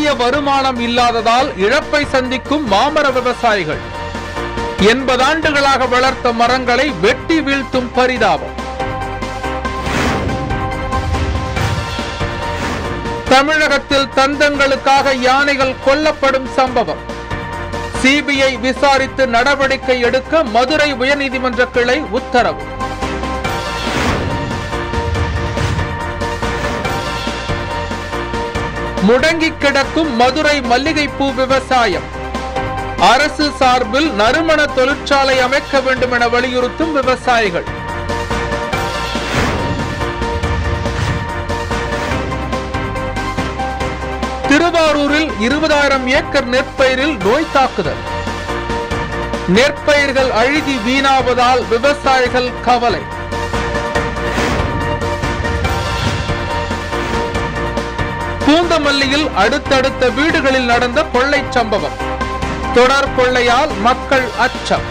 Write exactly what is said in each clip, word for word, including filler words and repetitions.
போதிய வருமானம் இல்லாததால் இழப்பை சந்திக்கும் மாமர விவசாயிகள். எண்பது ஆண்டுகளாக வளர்த்த மரங்களை வெட்டி வீழ்த்தும் பரிதாபம். தமிழகத்தில் தந்தங்களுக்காக யானைகள் கொல்லப்படும் சம்பவம். சிபிஐ விசாரித்து நடவடிக்கை எடுக்க மதுரை உயர்நீதிமன்ற கிளை உத்தரவு. முடங்கி கிடக்கும் மதுரை மல்லிகைப்பூ விவசாயம். அரசு சார்பில் நறுமண தொழிற்சாலை அமைக்க வேண்டும் என வலியுறுத்தும் விவசாயிகள். திருவாரூரில் இருபதாயிரம் ஏக்கர் நெற்பயிரில் நோய் தாக்குதல். நெற்பயிர்கள் அழுகி வீணாவதால் விவசாயிகள் கவலை. பூந்தமல்லியில் அடுத்தடுத்த வீடுகளில் நடந்த கொள்ளை சம்பவம். தொடர் கொள்ளையால் மக்கள் அச்சம்.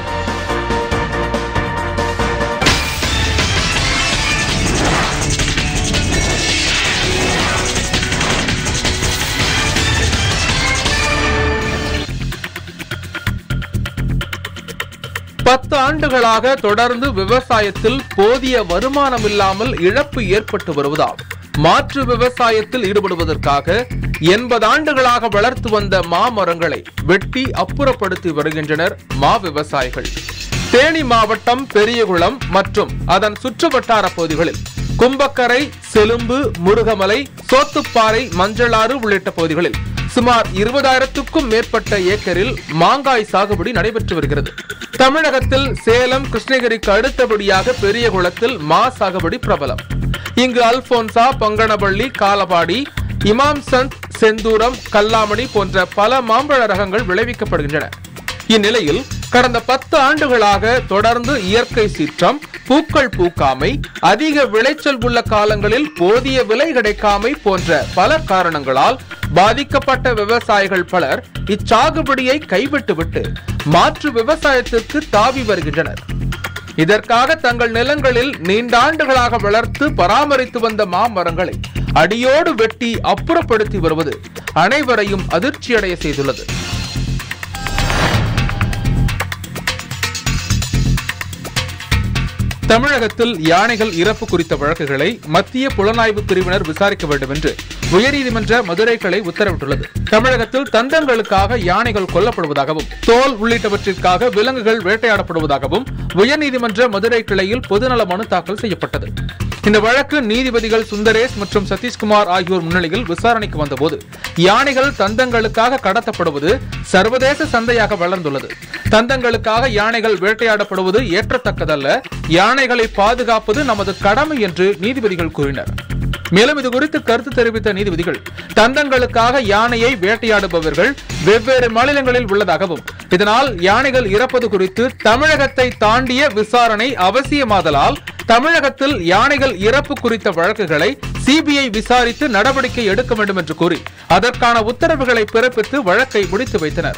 பத்து ஆண்டுகளாக தொடர்ந்து விவசாயத்தில் போதிய வருமானம் இல்லாமல் இழப்பு ஏற்பட்டு வருவதால் மாற்று விவசாயத்தில் ஈடுபடுவதற்காக எண்பது ஆண்டுகளாக வளர்த்து வந்த மாமரங்களை வெட்டி அப்புறப்படுத்தி வருகின்றனர் மா விவசாயிகள். தேனி மாவட்டம் பெரியகுளம் மற்றும் அதன் சுற்றுவட்டார பகுதிகளில் கும்பக்கரை, செலும்பு, முருகமலை, சோத்துப்பாறை, மஞ்சளாறு உள்ளிட்ட பகுதிகளில் சுமார் இருபதாயிரத்துக்கும் மேற்பட்ட ஏக்கரில் மாங்காய் சாகுபடி நடைபெற்று வருகிறது. தமிழகத்தில் சேலம், கிருஷ்ணகிரிக்கு அடுத்தபடியாக பெரியகுளத்தில் மா சாகுபடி பிரபலம். இங்கு அல்போன்சா, பங்கனபள்ளி, காலபாடி, இமாம் சந்த், செந்தூரம், கல்லாமணி போன்ற பல மாம்பழ ரகங்கள் விளைவிக்கப்படுகின்றன. இந்நிலையில் கடந்த பத்து ஆண்டுகளாக தொடர்ந்து இயற்கை சீற்றம், பூக்கள் பூக்காமை, அதிக விளைச்சல் உள்ள காலங்களில் போதிய விலை கிடைக்காமை போன்ற பல காரணங்களால் பாதிக்கப்பட்ட விவசாயிகள் பலர் இச்சாகுபடியை கைவிட்டுவிட்டு மாற்று விவசாயத்திற்கு தாவி வருகின்றனர். இதற்காக தங்கள் நிலங்களில் நீண்ட ஆண்டுகளாக வளர்த்து பராமரித்து வந்த மாமரங்களை அடியோடு வெட்டி அப்புறப்படுத்தி வருவது அனைவரையும் அதிர்ச்சியடைய செய்துள்ளது. தமிழகத்தில் யானைகள் இறப்பு குறித்த வழக்குகளை மத்திய புலனாய்வு பிரிவினர் விசாரிக்க வேண்டும் என்று உயர்நீதிமன்ற மதுரை கிளை உத்தரவிட்டுள்ளது. தமிழகத்தில் தந்தங்களுக்காக யானைகள் கொல்லப்படுவதாகவும் தோல் உள்ளிட்டவற்றிற்காக விலங்குகள் வேட்டையாடப்படுவதாகவும் உயர்நீதிமன்ற மதுரை கிளையில் பொதுநல மனு தாக்கல் செய்யப்பட்டது. இந்த வழக்கு நீதிபதிகள் சுந்தரேஷ் மற்றும் சதீஷ்குமார் ஆகியோர் முன்னிலையில் விசாரணைக்கு வந்தபோது யானைகள் தந்தங்களுக்காக கடத்தப்படுவது சர்வதேச சந்தையாக வளர்ந்துள்ளது. தந்தங்களுக்காக யானைகள் வேட்டையாடப்படுவது ஏற்றத்தக்கதல்ல. யானைகளை பாதுகாப்பது நமது கடமை என்று நீதிபதிகள் கூறினர். மேலும் இது குறித்து கருத்து தெரிவித்த நீதிபதிகள், தந்தங்களுக்காக யானையை வேட்டையாடுபவர்கள் வெவ்வேறு மாநிலங்களில் உள்ளதாகவும் இதனால் யானைகள் இறப்பது குறித்து தமிழகத்தை தாண்டிய விசாரணை அவசியமாதலால் தமிழகத்தில் யானைகள் இறப்பு குறித்த வழக்குகளை சிபிஐ விசாரித்து நடவடிக்கை எடுக்க வேண்டும் என்று கூறி அதற்கான உத்தரவுகளை பிறப்பித்து வழக்கை முடித்து வைத்தனர்.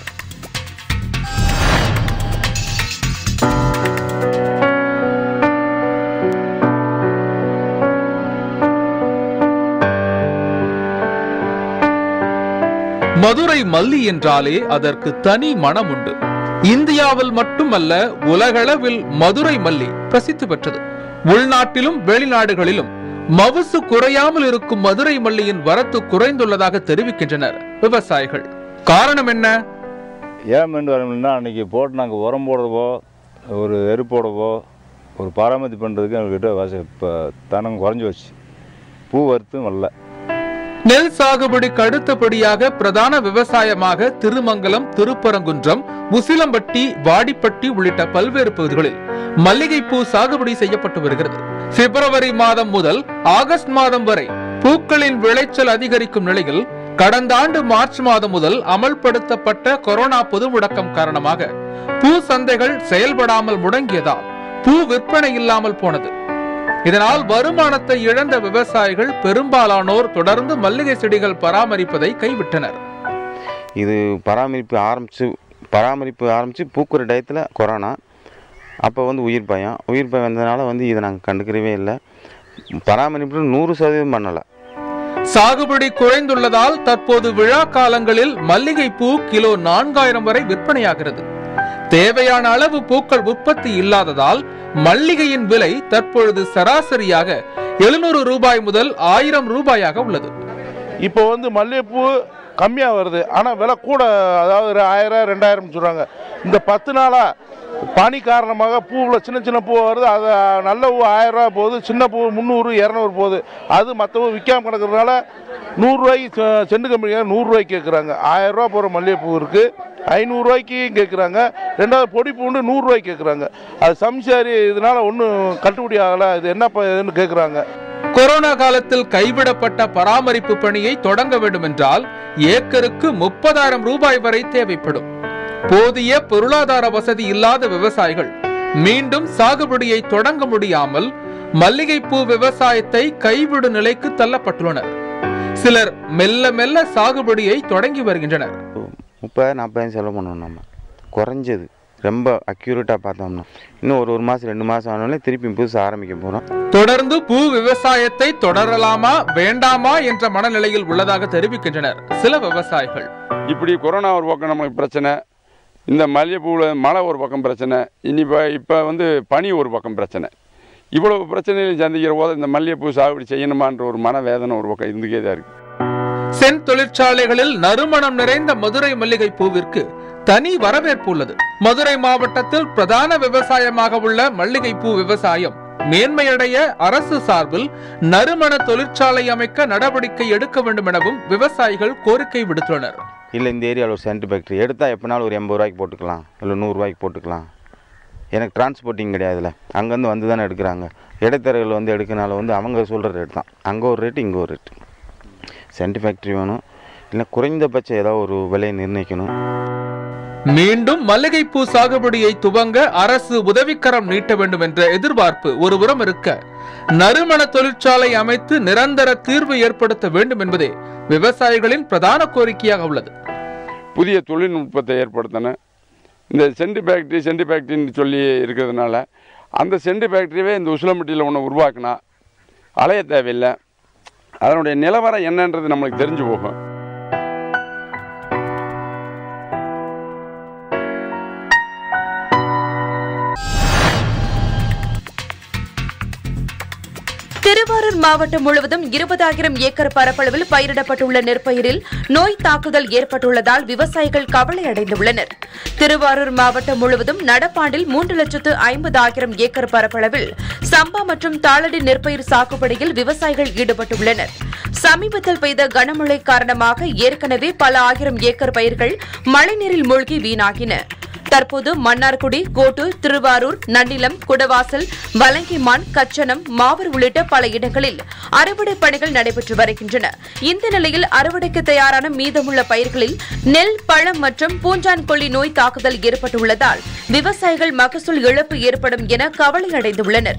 மதுரை மல்லி என்றாலே அதற்கு தனி மனம் உண்டு. இந்தியாவில் மட்டுமல்ல, உலகளவில் மதுரை மல்லி பிரசித்தி பெற்றது. உள்நாட்டிலும் வெளிநாடுகளிலும் மவுசு குறையாமல் இருக்கும் மதுரை மல்லியின் வரத்து குறைந்துள்ளதாக தெரிவிக்கின்றனர் விவசாயிகள். காரணம் என்ன? ஏன் வரணும்னா, அன்னைக்கு போட்டு நாங்கள் உரம் போடுறவோ, ஒரு எரு போடவோ, ஒரு பராமரிப்பு பண்ணுறதுக்கு எங்கள்கிட்ட இப்போ தனம் குறைஞ்சி வச்சு பூ வரத்தும் வரல. நெல் சாகுபடிக்கு அடுத்தபடியாக பிரதான விவசாயமாக திருமங்கலம், திருப்பரங்குன்றம், உசிலம்பட்டி, வாடிப்பட்டி உள்ளிட்ட பல்வேறு பகுதிகளில் மல்லிகைப்பூ சாகுபடி செய்யப்பட்டு வருகிறது. பிப்ரவரி மாதம் முதல் ஆகஸ்ட் மாதம் வரை பூக்களின் விளைச்சல் அதிகரிக்கும் நிலையில் கடந்த ஆண்டு மார்ச் மாதம் முதல் அமல்படுத்தப்பட்ட கொரோனா பொது முடக்கம் காரணமாக பூ சந்தைகள் செயல்படாமல் முடங்கியதால் பூ விற்பனை இல்லாமல் போனது. இதனால் வருமானத்தை இழந்த விவசாயிகள் பெரும்பாலானோர் தொடர்ந்து மல்லிகை செடிகள் பராமரிப்பதை கைவிட்டனர். இது பராமரிப்பு ஆரம்பிச்சு பராமரிப்பு ஆரம்பிச்சு பூக்குற டயத்தில் கொரோனா, அப்போ வந்து உயிர் பயம் உயிர் பயம் வந்ததுனால வந்து இதை நாங்கள் கண்டுக்கிறவே இல்லை. பராமரிப்பு நூறு சதவீதம் பண்ணலை. சாகுபடி குறைந்துள்ளதால் தற்போது விழா காலங்களில் மல்லிகைப்பூ கிலோ நான்காயிரம் வரை விற்பனையாகிறது. தேவையான அளவு பூக்கள் உற்பத்தி இல்லாததால் மல்லிகையின் விலை தற்பொழுது சராசரியாக எழுநூறு ரூபாய் முதல் ஆயிரம் ரூபாயாக உள்ளது. இப்போ வந்து மல்லிகைப்பூ கம்மியாக வருது, ஆனால் விலை கூட, அதாவது ஆயிரம் ரெண்டாயிரம் சொல்கிறாங்க. இந்த பத்து நாளாக பனி காரணமாக பூவில் சின்ன சின்ன பூ வருது, அது நல்ல பூ ஆயிரம் ரூபா போகுது, சின்ன பூ முந்நூறு இரநூறு போகுது. அது மற்ற பூ விற்காம கிடக்கிறதுனால நூறுரூவாய்க்கு செண்டு கம்பெனியாக நூறுரூவாய்க்கு கேட்குறாங்க. ஆயிரம் ரூபா போகிற மல்லிகைப்பூ இருக்குது, ஐநூறுரூவாய்க்கு கேட்குறாங்க. ரெண்டாவது பொடி பூண்டு நூறுரூவாய்க்கு கேட்குறாங்க. அது சம்சாரி இதனால ஒன்றும் கட்டுப்படி ஆகலை, இது என்னப்பா இதுன்னு கேட்குறாங்க. கொரோனா காலத்தில் கைவிடப்பட்ட பராமரிப்பு பணியை தொடங்க வேண்டும் என்றால் ஏக்கருக்கு முப்பதாயிரம் ரூபாய் வரை தேவைப்படும். போதிய பொருளாதார வசதி இல்லாத விவசாயிகள் மீண்டும் சாகுபடியை தொடங்க முடியாமல் மல்லிகைப்பூ விவசாயத்தை கைவிடும் நிலைக்கு தள்ளப்பட்டுள்ளனர். சிலர் மெல்ல மெல்ல சாகுபடியை தொடங்கி வருகின்றனர். முப்பதாயிரம் நாற்பதாயிரம் செலவு பண்ணணும். நம்ம குறைஞ்சது ரொம்ப அக்யூரேட்டாக பார்த்தோம்னா இன்னும் ஒரு ஒரு மாதம் ரெண்டு மாதம் ஆனாலே திருப்பி புதுசாக ஆரம்பிக்க போகிறோம். தொடர்ந்து பூ விவசாயத்தை தொடரலாமா வேண்டாமா என்ற மனநிலையில் உள்ளதாக தெரிவிக்கின்றனர் சில விவசாயிகள். இப்படி கொரோனா ஒரு பக்கம் நமக்கு பிரச்சனை, இந்த மல்லிகைப்பூவில் மழை ஒரு பக்கம் பிரச்சனை, இனி இப்போ வந்து பனி ஒரு பக்கம் பிரச்சனை. இவ்வளவு பிரச்சனைகளை சந்திக்கிற போது இந்த மல்லிகைப்பூ சாகுபடி செய்யணுமான்ற ஒரு மன வேதனை ஒரு பக்கம் இருந்துக்கே தான் இருக்கு. சென் தொழிற்சாலைகளில் நறுமணம் நிறைந்த மதுரை மல்லிகை பூவிற்கு தனி வரவேற்பு உள்ளது. மதுரை மாவட்டத்தில் பிரதான விவசாயமாக உள்ள மல்லிகை பூ விவசாயம் மேன்மையடைய அரசு சார்பில் நறுமண தொழிற்சாலை அமைக்க நடவடிக்கை எடுக்க வேண்டும் எனவும் விவசாயிகள் கோரிக்கை விடுத்துள்ளனர். இல்லை, இந்த ஏரியாவில் ஒரு சென்ட் ஃபேக்ட்ரி எடுத்தால் எப்போனாலும் ஒரு எண்பது ரூபாய்க்கு போட்டுக்கலாம், இல்லை நூறுரூவாய்க்கு போட்டுக்கலாம். எனக்கு டிரான்ஸ்போர்ட்டிங் கிடையாதுல்ல, அங்கேருந்து வந்து தானே எடுக்கிறாங்க. இடைத்தரகர்கள் வந்து எடுக்கனால வந்து அவங்க சொல்கிற ரேட் தான், அங்கே ஒரு ரேட்டு இங்கே ஒரு ரேட்டு. சென்ட் ஃபேக்ட்ரி வேணும், இல்லை குறைந்தபட்சம் ஏதாவது ஒரு விலையை நிர்ணயிக்கணும். மீண்டும் மல்லிகைப்பூ சாகுபடியை துவங்க அரசு உதவிக்கரம் நீட்ட வேண்டும் என்ற எதிர்பார்ப்பு ஒருபுறம் இருக்க, நறுமண தொழிற்சாலை அமைத்து நிரந்தர தீர்வு ஏற்படுத்த வேண்டும் என்பதே விவசாயிகளின் பிரதான கோரிக்கையாக உள்ளது. புதிய தொழில்நுட்பத்தை ஏற்படுத்தணும். இந்த சென்ட் ஃபேக்ட்ரி சென்ட் ஃபேக்ட்ரின்னு சொல்லி இருக்கிறதுனால அந்த சென்ட் ஃபேக்ட்ரியவே இந்த உசிலம்பட்டியில் ஒன்று உருவாக்குனா அலைய தேவையில்லை. அதனுடைய நிலவரம் என்னன்றது நம்மளுக்கு தெரிஞ்சு போகும். திருவாரூர் மாவட்டம் முழுவதும் இருபதாயிரம் ஏக்கர் பரப்பளவில் பயிரிடப்பட்டுள்ள நெற்பயிரில் நோய் தாக்குதல் ஏற்பட்டுள்ளதால் விவசாயிகள் கவலை அடைந்துள்ளனர். திருவாரூர் மாவட்டம் முழுவதும் நடப்பாண்டில் மூன்று லட்சத்து ஐம்பதாயிரம் ஏக்கர் பரப்பளவில் சம்பா மற்றும் தாளடி நெற்பயிர் சாகுபடியில் விவசாயிகள் ஈடுபட்டுள்ளனர். சமீபத்தில் பெய்த கனமழை காரணமாக ஏற்கனவே பல ஆயிரம் ஏக்கர் பயிர்கள் மழைநீரில் மூழ்கி வீணாகின. தற்போது மன்னார்குடி, கோட்டூர், திருவாரூர், நன்னிலம், குடவாசல், வலங்கிமான், கச்சனம், மாவர் உள்ளிட்ட பல இடங்களில் அறுவடை பணிகள் நடைபெற்று வருகின்றன. இந்த நிலையில் அறுவடைக்கு தயாரான மீதமுள்ள பயிர்களில் நெல், பழம் மற்றும் பூஞ்சான் கொல்லி நோய் தாக்குதல் ஏற்பட்டுள்ளதால் விவசாயிகள் மகசூல் இழப்பு ஏற்படும் என கவலை அடைந்துள்ளனர்.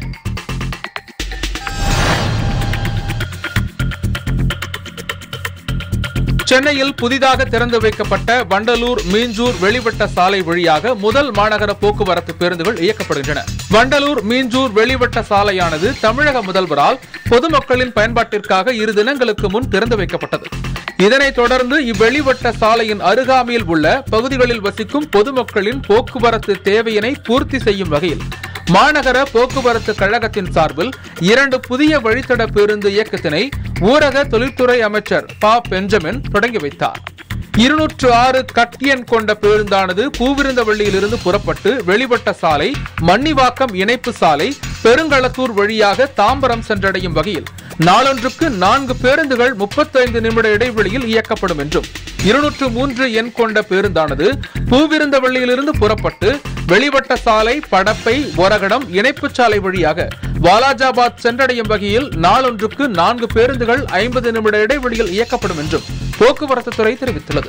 சென்னையில் புதிதாக திறந்து வைக்கப்பட்ட வண்டலூர் மீஞ்சூர் வெளிவட்ட சாலை வழியாக முதல் மாநகர போக்குவரத்து பேருந்துகள் இயக்கப்படுகின்றன. வண்டலூர் மீஞ்சூர் வெளிவட்ட சாலையானது தமிழக முதல்வரால் பொதுமக்களின் பயன்பாட்டிற்காக இரு தினங்களுக்கு முன் திறந்து வைக்கப்பட்டது. இதனைத் தொடர்ந்து இவ்வெளிவட்ட சாலையின் அருகாமையில் உள்ள பகுதிகளில் வசிக்கும் பொதுமக்களின் போக்குவரத்து தேவையினை பூர்த்தி செய்யும் வகையில் மாநகர போக்குவரத்து கழகத்தின் சார்பில் இரண்டு புதிய வழித்தட பேருந்து இயக்கத்தினை ஊரக தொழில்துறை அமைச்சர் ப பெஞ்சமின் தொடங்கி வைத்தார். இருநூற்று ஆறு கட்டியன் கொண்ட பேருந்தானது பூவிருந்தவள்ளியிலிருந்து புறப்பட்டு வெளிவட்ட சாலை, மன்னிவாக்கம் இணைப்பு சாலை, பெருங்களத்தூர் வழியாக தாம்பரம் சென்றடையும் வகையில் நாளொன்றுக்கு நான்கு பேருந்துகள் முப்பத்தைந்து நிமிட இடைவெளியில் இயக்கப்படும் என்றும், இருநூற்று மூன்று எண் கொண்ட பேருந்தானது பூவிருந்தவள்ளியிலிருந்து புறப்பட்டு வெளிவட்ட சாலை, படப்பை, ஒரகடம் இணைப்பு சாலை வழியாக வாலாஜாபாத் சென்றடையும் வகையில் நாளொன்றுக்கு நான்கு பேருந்துகள் ஐம்பது நிமிட இடைவெளியில் இயக்கப்படும் என்றும் போக்குவரத்து துறை தெரிவித்துள்ளது.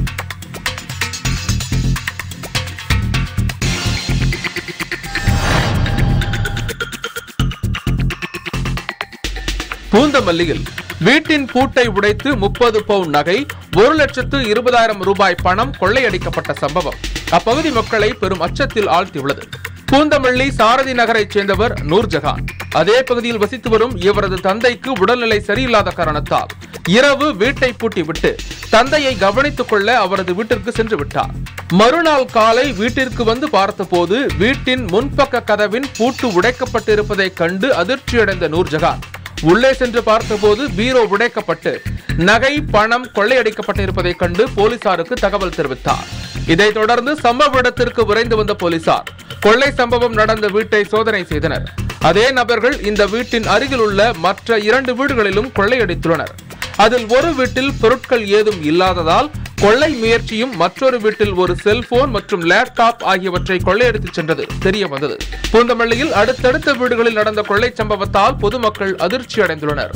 பூந்தமல்லியில் வீட்டின் பூட்டை உடைத்து முப்பது பவுன் நகை, ஒரு லட்சத்து இருபதாயிரம் ரூபாய் பணம் கொள்ளையடிக்கப்பட்ட சம்பவம் அப்பகுதி மக்களை பெரும் அச்சத்தில் ஆழ்த்தியுள்ளது. பூந்தமல்லி சாரதி நகரைச் சேர்ந்தவர் நூர்ஜஹான். அதே பகுதியில் வசித்து வரும் இவரது தந்தைக்கு உடல்நிலை சரியில்லாத காரணத்தால் இரவு வீட்டை பூட்டிவிட்டு தந்தையை கவனித்துக் கொள்ள அவரது வீட்டிற்கு சென்று விட்டார். மறுநாள் காலை வீட்டிற்கு வந்து பார்த்தபோது வீட்டின் முன்பக்க கதவின் பூட்டு உடைக்கப்பட்டிருப்பதை கண்டு அதிர்ச்சியடைந்த நூர்ஜஹான் உள்ளே சென்று பார்த்தபோது பீரோ உடைக்கப்பட்டு நகை பணம் கொள்ளையடிக்கப்பட்டிருப்பதை கண்டு போலீசாருக்கு தகவல் தெரிவித்தார். இதைத் தொடர்ந்து சம்பவ இடத்திற்கு விரைந்து வந்த போலீசார் கொள்ளை சம்பவம் நடந்த வீட்டை சோதனை செய்தனர். அதே நபர்கள் இந்த வீட்டின் அருகில் உள்ள மற்ற இரண்டு வீடுகளிலும் கொள்ளையடித்துள்ளனர். அதில் ஒரு வீட்டில் பொருட்கள் ஏதும் இல்லாததால் கொள்ளை முயற்சியும் மற்றொரு வீட்டில் ஒரு செல்போன் மற்றும் லேப்டாப் ஆகியவற்றை கொள்ளையடித்து சென்றது தெரிய வந்தது. பூந்தமல்லியில் அடுத்தடுத்த வீடுகளில் நடந்த கொள்ளை சம்பவத்தால் பொதுமக்கள் அதிர்ச்சி அடைந்துள்ளனர்.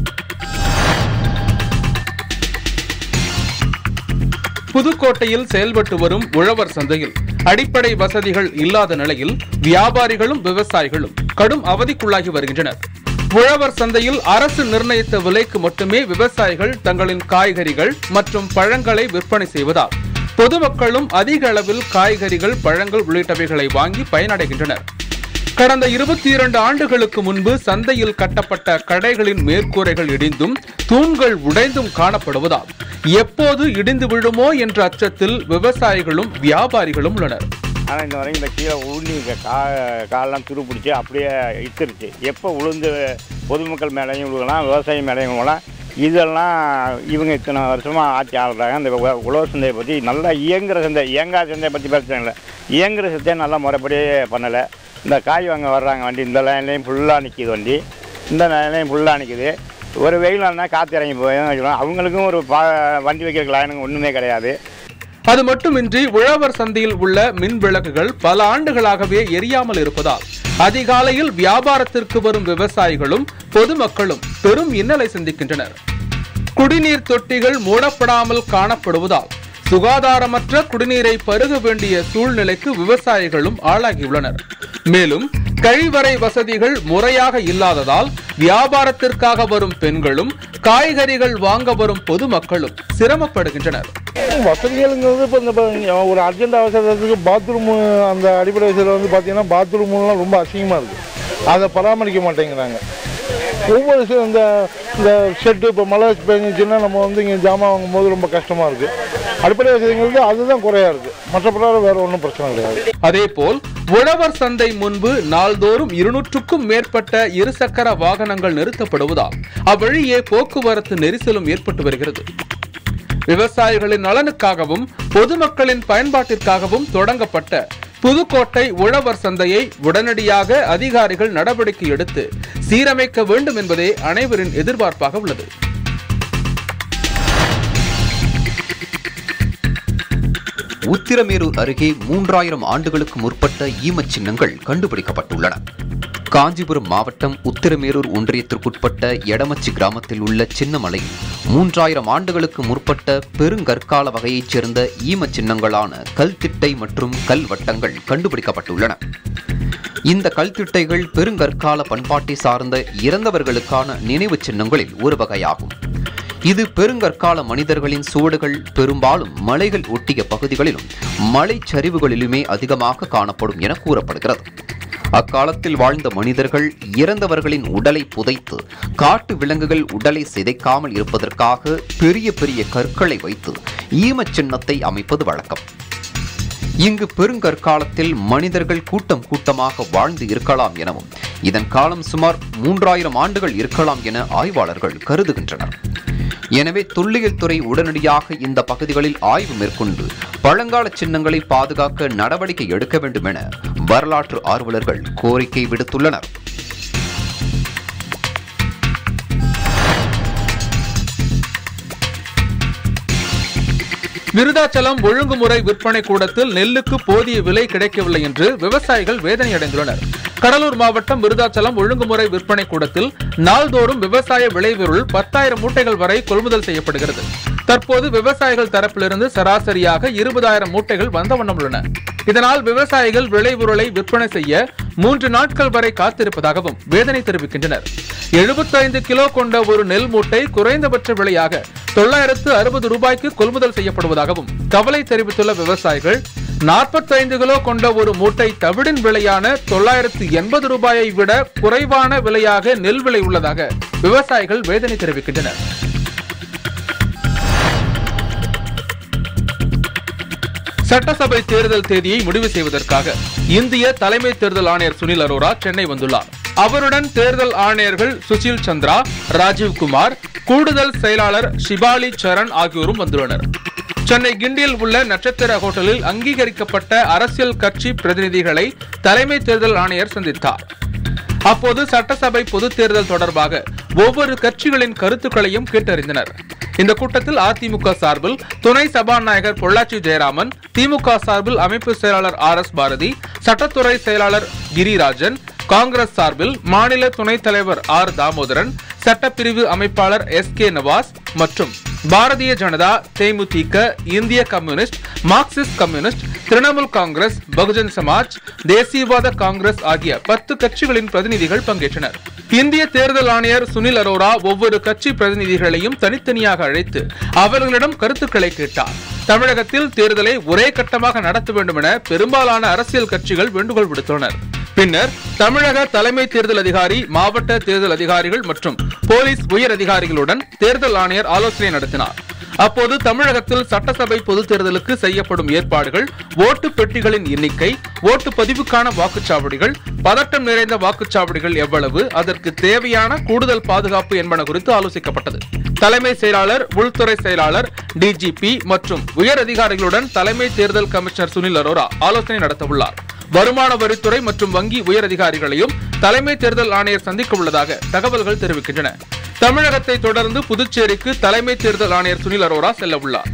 புதுக்கோட்டையில் செயல்பட்டு வரும் உழவர் சந்தையில் அடிப்படை வசதிகள் இல்லாத நிலையில் வியாபாரிகளும் விவசாயிகளும் கடும் அவதிக்குள்ளாகி வருகின்றனர். உழவர் சந்தையில் அரசு நிர்ணயித்த விலைக்கு மட்டுமே விவசாயிகள் தங்களின் காய்கறிகள் மற்றும் பழங்களை விற்பனை செய்வதால் பொதுமக்களும் அதிக அளவில் காய்கறிகள் பழங்கள் உள்ளிட்டவைகளை வாங்கி பயனடைகின்றனர். கடந்த இருபத்தி இரண்டு ஆண்டுகளுக்கு முன்பு சந்தையில் கட்டப்பட்ட கடைகளின் மேற்கூரைகள் இடிந்தும் தூண்கள் உடைந்தும் காணப்படுவதால் எப்போது இடிந்து விழுமோ என்ற அச்சத்தில் விவசாயிகளும் வியாபாரிகளும் உள்ளனர். ஆனால் இந்த வரைக்கும் இந்த கீழே உளுந்து கா காலெலாம் துரு பிடிச்சி அப்படியே இத்துருச்சு. எப்போ உளுந்து பொதுமக்கள் மேலேயும் விழுகலாம், விவசாயி மேலேயும் விழுகலாம். இதெல்லாம் இவங்க இத்தனை வருஷமாக ஆட்சி ஆளுறாங்க. இந்த உழவர் சந்தையை பற்றி நல்லா இயங்குகிற சந்தை, இயங்காத சந்தையை பற்றி பிரச்சனை இல்லை. இயங்குகிற சந்தையை நல்லா முறைப்படியே பண்ணலை. இந்த காய் வாங்க வர்றாங்க வண்டி, இந்த லைன்லேயும் ஃபுல்லாக நிற்கிது வண்டி, இந்த லைன்லேயும் ஃபுல்லாக நிற்கிது. ஒரு வெயிலானா காற்று இறங்கி போய் அவங்களுக்கும் ஒரு பா வண்டி வைக்கிற லைனுங்க ஒன்றுமே கிடையாது. அது மட்டுமின்றி உழவர் சந்தையில் உள்ள மின் விளக்குகள் பல ஆண்டுகளாகவே எரியாமல் இருப்பதால் அதிகாலையில் வியாபாரத்திற்கு வரும் விவசாயிகளும் பொதுமக்களும் பெரும் இன்னலை சந்திக்கின்றனர். குடிநீர் தொட்டிகள் மூடப்படாமல் காணப்படுவதால் சுகாதாரமற்ற குடிநீரை பருக வேண்டிய சூழ்நிலைக்கு விவசாயிகளும் ஆளாகியுள்ளனர். மேலும் கழிவறை வசதிகள் முறையாக இல்லாததால் வியாபாரத்திற்காக வரும் பெண்களும் காய்கறிகள் வாங்க வரும் பொதுமக்களும் சிரமப்படுகின்றனர். வசதிகள்ங்கிறது இப்போ இந்த ஒரு அர்ஜென்ட் அவசரத்துக்கு பாத்ரூமு, அந்த அடிப்படை வசதியில் வந்து பார்த்தீங்கன்னா பாத்ரூம்லாம் ரொம்ப அசிங்கமாக இருக்குது. அதை பராமரிக்க மாட்டேங்கிறாங்க. ஒவ்வொரு இந்த இந்த ஷெட்டு இப்போ மழை பெஞ்சிச்சுன்னா நம்ம வந்து இங்கே ஜாமான் வாங்கும் போது ரொம்ப கஷ்டமாக இருக்குது. அடிப்படை வசதிங்கிறது அதுதான் குறையா இருக்கு. மற்றபடி வேற ஒன்றும் பிரச்சனை கிடையாது. அதேபோல் உழவர் சந்தை முன்பு நாள்தோறும் இருநூற்றுக்கும் மேற்பட்ட இருசக்கர வாகனங்கள் நிறுத்தப்படுவதால் அவ்வழியே போக்குவரத்து நெரிசலும் ஏற்பட்டு வருகிறது. விவசாயிகளின் நலனுக்காகவும் பொதுமக்களின் பயன்பாட்டிற்காகவும் தொடங்கப்பட்ட புதுக்கோட்டை உழவர் சந்தையை உடனடியாக அதிகாரிகள் நடவடிக்கை எடுத்து சீரமைக்க வேண்டும் என்பதே அனைவரின் எதிர்பார்ப்பாக உள்ளது. உத்திரமேரூர் அருகே மூன்றாயிரம் ஆண்டுகளுக்கு முற்பட்ட ஈமச் சின்னங்கள் கண்டுபிடிக்கப்பட்டுள்ளன. காஞ்சிபுரம் மாவட்டம் உத்திரமேரூர் ஒன்றியத்திற்குட்பட்ட எடமச்சி கிராமத்தில் உள்ள சின்னமலையில் மூன்றாயிரம் ஆண்டுகளுக்கு முற்பட்ட பெருங்கற்கால வகையைச் சேர்ந்த ஈமச் சின்னங்களான கல்திட்டை மற்றும் கல்வட்டங்கள் கண்டுபிடிக்கப்பட்டுள்ளன. இந்த கல்திட்டைகள் பெருங்கற்கால பண்பாட்டை சார்ந்த இறந்தவர்களுக்கான நினைவு சின்னங்களில் ஒரு வகையாகும். இது பெருங்கற்கால மனிதர்களின் சுவடுகள் பெரும்பாலும் மலைகள் ஒட்டிய பகுதிகளிலும் மலைச்சரிவுகளிலுமே அதிகமாக காணப்படும் என கூறப்படுகிறது. அக்காலத்தில் வாழ்ந்த மனிதர்கள் இறந்தவர்களின் உடலை புதைத்து காட்டு விலங்குகள் உடலை சிதைக்காமல் இருப்பதற்காக பெரிய பெரிய கற்களை வைத்து ஈமச் சின்னத்தை அமைப்பது வழக்கம். இங்கு பெருங்கற்காலத்தில் மனிதர்கள் கூட்டம் கூட்டமாக வாழ்ந்து இருக்கலாம் எனவும் இதன் காலம் சுமார் மூன்றாயிரம் ஆண்டுகள் இருக்கலாம் என ஆய்வாளர்கள் கருதுகின்றனர். எனவே தொல்லியல் துறை உடனடியாக இந்த பகுதிகளில் ஆய்வு மேற்கொண்டு பழங்கால சின்னங்களை பாதுகாக்க நடவடிக்கை எடுக்க வேண்டும் என வரலாற்று ஆர்வலர்கள் கோரிக்கை விடுத்துள்ளனர். விருதாச்சலம் ஒழுங்குமுறை விற்பனை கூடத்தில் நெல்லுக்கு போதிய விலை கிடைக்கவில்லை என்று விவசாயிகள் வேதனையடைந்துள்ளனர். கடலூர் மாவட்டம் விருதாச்சலம் ஒழுங்குமுறை விற்பனை கூடத்தில் நாள்தோறும் விவசாய விளைபொருள் பத்தாயிரம் மூட்டைகள் வரை கொள்முதல் செய்யப்படுகிறது. தற்போது விவசாயிகள் தரப்பிலிருந்து சராசரியாக இருபதாயிரம் மூட்டைகள் வந்த வண்ணம் உள்ளன. இதனால் விவசாயிகள் விளைபொருளை விற்பனை செய்ய மூன்று நாட்கள் வரை காத்திருப்பதாகவும் வேதனை தெரிவிக்கின்றனர். எழுபத்தி ஐந்து கிலோ கொண்ட ஒரு நெல் மூட்டை குறைந்தபட்ச விலையாக தொள்ளாயிரத்து அறுபது ரூபாய்க்கு கொள்முதல் செய்யப்படுவதாகவும் கவலை தெரிவித்துள்ள விவசாயிகள் நாற்பத்தைந்து கிலோ கொண்ட ஒரு மூட்டை தவிடின் விலையான தொள்ளாயிரத்து எண்பது ரூபாயை விட குறைவான விலையாக நெல் விலை உள்ளதாக விவசாயிகள் வேதனை தெரிவிக்கின்றனர். சட்டசபை தேர்தல் தேதியை முடிவு செய்வதற்காக இந்திய தலைமை தேர்தல் ஆணையர் சுனில் அரோரா சென்னை வந்துள்ளார். அவருடன் தேர்தல் ஆணையர்கள் சுஷில் சந்திரா, ராஜீவ் குமார், கூடுதல் செயலாளர் ஷிபாலி சரண் ஆகியோரும் வந்துள்ளனர். சென்னை கிண்டியில் உள்ள நட்சத்திர ஹோட்டலில் அங்கீகரிக்கப்பட்ட அரசியல் கட்சி பிரதிநிதிகளை தலைமை தேர்தல் ஆணையர் சந்தித்தார். அப்போது சட்டசபை பொதுத் தேர்தல் தொடர்பாக ஒவ்வொரு கட்சிகளின் கருத்துக்களையும் கேட்டறிந்தனர். இந்த கூட்டத்தில் அதிமுக சார்பில் துணை சபாநாயகர் பொள்ளாச்சி ஜெயராமன், திமுக சார்பில் அமைப்பு செயலாளர் ஆர் எஸ் பாரதி, சட்டத்துறை செயலாளர் கிரிராஜன், காங்கிரஸ் சார்பில் மாநில துணைத் தலைவர் ஆர் தாமோதரன், சட்டப்பிரிவு அமைப்பாளர் எஸ் கே நவாஸ் மற்றும் பாரதிய ஜனதா, தேமுதிக, இந்திய Communist, Marxist Communist, Trinamool Congress, Bahujan Samaj, தேசியவாத காங்கிரஸ் ஆகிய பத்து கட்சிகளின் பிரதிநிதிகள் பங்கேற்றனர். இந்திய தேர்தல் ஆணையர் சுனில் அரோரா ஒவ்வொரு கட்சி பிரதிநிதிகளையும் தனித்தனியாக அழைத்து அவர்களிடம் கருத்துக்களை கேட்டார். தமிழகத்தில் தேர்தலை ஒரே கட்டமாக நடத்த வேண்டும் என பெரும்பாலான அரசியல் கட்சிகள் வேண்டுகோள் விடுத்தனர். பின்னர் தமிழக தலைமை தேர்தல் அதிகாரி, மாவட்ட தேர்தல் அதிகாரிகள் மற்றும் போலீஸ் உயர் அதிகாரிகளுடன் தேர்தல் ஆணையர் ஆலோசனை நடத்தினார். அப்போது தமிழகத்தில் சட்டசபை பொதுத் தேர்தலுக்கு செய்யப்படும் ஏற்பாடுகள், ஓட்டு பெட்டிகளின் எண்ணிக்கை, ஓட்டு பதிவுக்கான வாக்குச்சாவடிகள், பதட்டம் நிறைந்த வாக்குச்சாவடிகள் எவ்வளவு, அதற்கு தேவையான கூடுதல் பாதுகாப்பு என்பன குறித்து ஆலோசிக்கப்பட்டது. தலைமை செயலாளர், உள்துறை செயலாளர், டிஜிபி மற்றும் உயர் அதிகாரிகளுடன் தலைமை தேர்தல் கமிஷனர் சுனில் அரோரா ஆலோசனை நடத்தவுள்ளார். வருமான வரித்துறை மற்றும் வங்கி உயர் அதிகாரிகளையும் தலைமை தேர்தல் ஆணையர் சந்திக்க உள்ளதாக தகவல்கள் தெரிவிக்கின்றன. தமிழகத்தை தொடர்ந்து புதுச்சேரிக்கு தலைமை தேர்தல் ஆணையர் சுனில் அரோரா செல்ல உள்ளார்.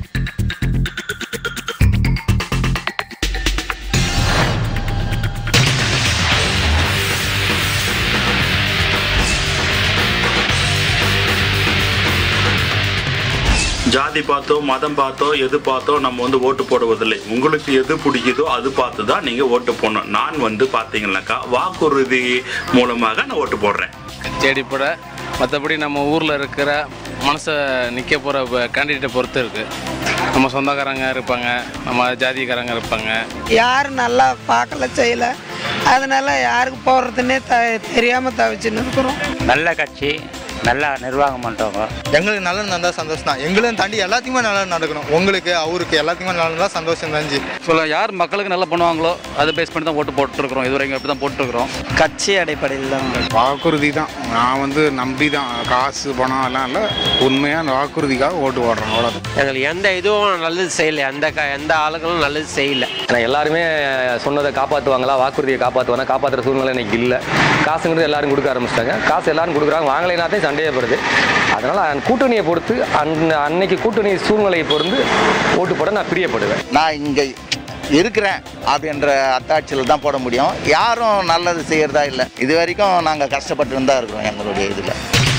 ஜாதி பார்த்தோ மதம் பார்த்தோ எது பார்த்தோ நம்ம வந்து ஓட்டு போடுவதில்லை. உங்களுக்கு எது பிடிக்குதோ அது பார்த்து தான் நீங்கள் ஓட்டு போடணும். நான் வந்து பார்த்தீங்கன்னாக்கா வாக்குறுதி மூலமாக நான் ஓட்டு போடுறேன். தேடிப்பட மற்றபடி நம்ம ஊரில் இருக்கிற மனசை நிற்க போகிற கேண்டிடேட்டை பொறுத்து இருக்குது. நம்ம சொந்தக்காரங்க இருப்பாங்க, நம்ம ஜாதிக்காரங்க இருப்பாங்க. யாரும் நல்லா பார்க்கல செய்யலை, அதனால யாருக்கு போடுறதுன்னே த தெரியாமல் தவிச்சுன்னு இருக்கிறோம். நல்ல கட்சி, நல்லா நிர்வாகம் பண்ணுறவங்க. எங்களுக்கு நல்லது நடந்தால் சந்தோஷம் தான். எங்களையும் தாண்டி எல்லாத்தையுமே நல்லா நடக்கணும். உங்களுக்கு அவருக்கு எல்லாத்தையுமே நல்லா இருந்தால் சந்தோஷம் தான்ஜி. சொல்ல யார் மக்களுக்கு நல்லா பண்ணுவாங்களோ அதை பேஸ் பண்ணி தான் ஓட்டு போட்டுருக்குறோம். இது வரைக்கும் அப்படி தான் போட்டுருக்குறோம். கட்சி அடிப்படையில் தான் வாக்குறுதி தான். நான் வந்து நம்பி தான், காசு பணம் எல்லாம் இல்லை, உண்மையாக வாக்குறுதிக்காக ஓட்டு போடுறோம். அவ்வளோ எங்களுக்கு எந்த இதுவும் நல்லது செய்யலை, எந்த க எந்த ஆளுங்களும் நல்லது செய்யலை. எல்லாருமே சொன்னதை காப்பாற்றுவாங்களா, வாக்குறுதியை காப்பாற்றுவாங்க, காப்பாற்றுற சூழ்நிலை இன்னைக்கு இல்லை. காசுங்கிறது எல்லாரும் கொடுக்க ஆரம்பிச்சிட்டாங்க. காசு எல்லாரும் கொடுக்குறாங்க, வாங்கலைனாத்தையும் சண்டையப்படுது. அதனால் கூட்டணியை பொறுத்து அன் அன்னைக்கு கூட்டணி சூழ்நிலையை பொறுத்து ஓட்டு போட நான் பிரியப்படுவேன். நான் இங்கே இருக்கிறேன் அப்படின்ற அத்தாட்சியில் தான் போட முடியும். யாரும் நல்லது செய்கிறதா இல்லை. இது வரைக்கும் நாங்கள் கஷ்டப்பட்டு தான் இருக்கிறோம் எங்களுடைய இதில்.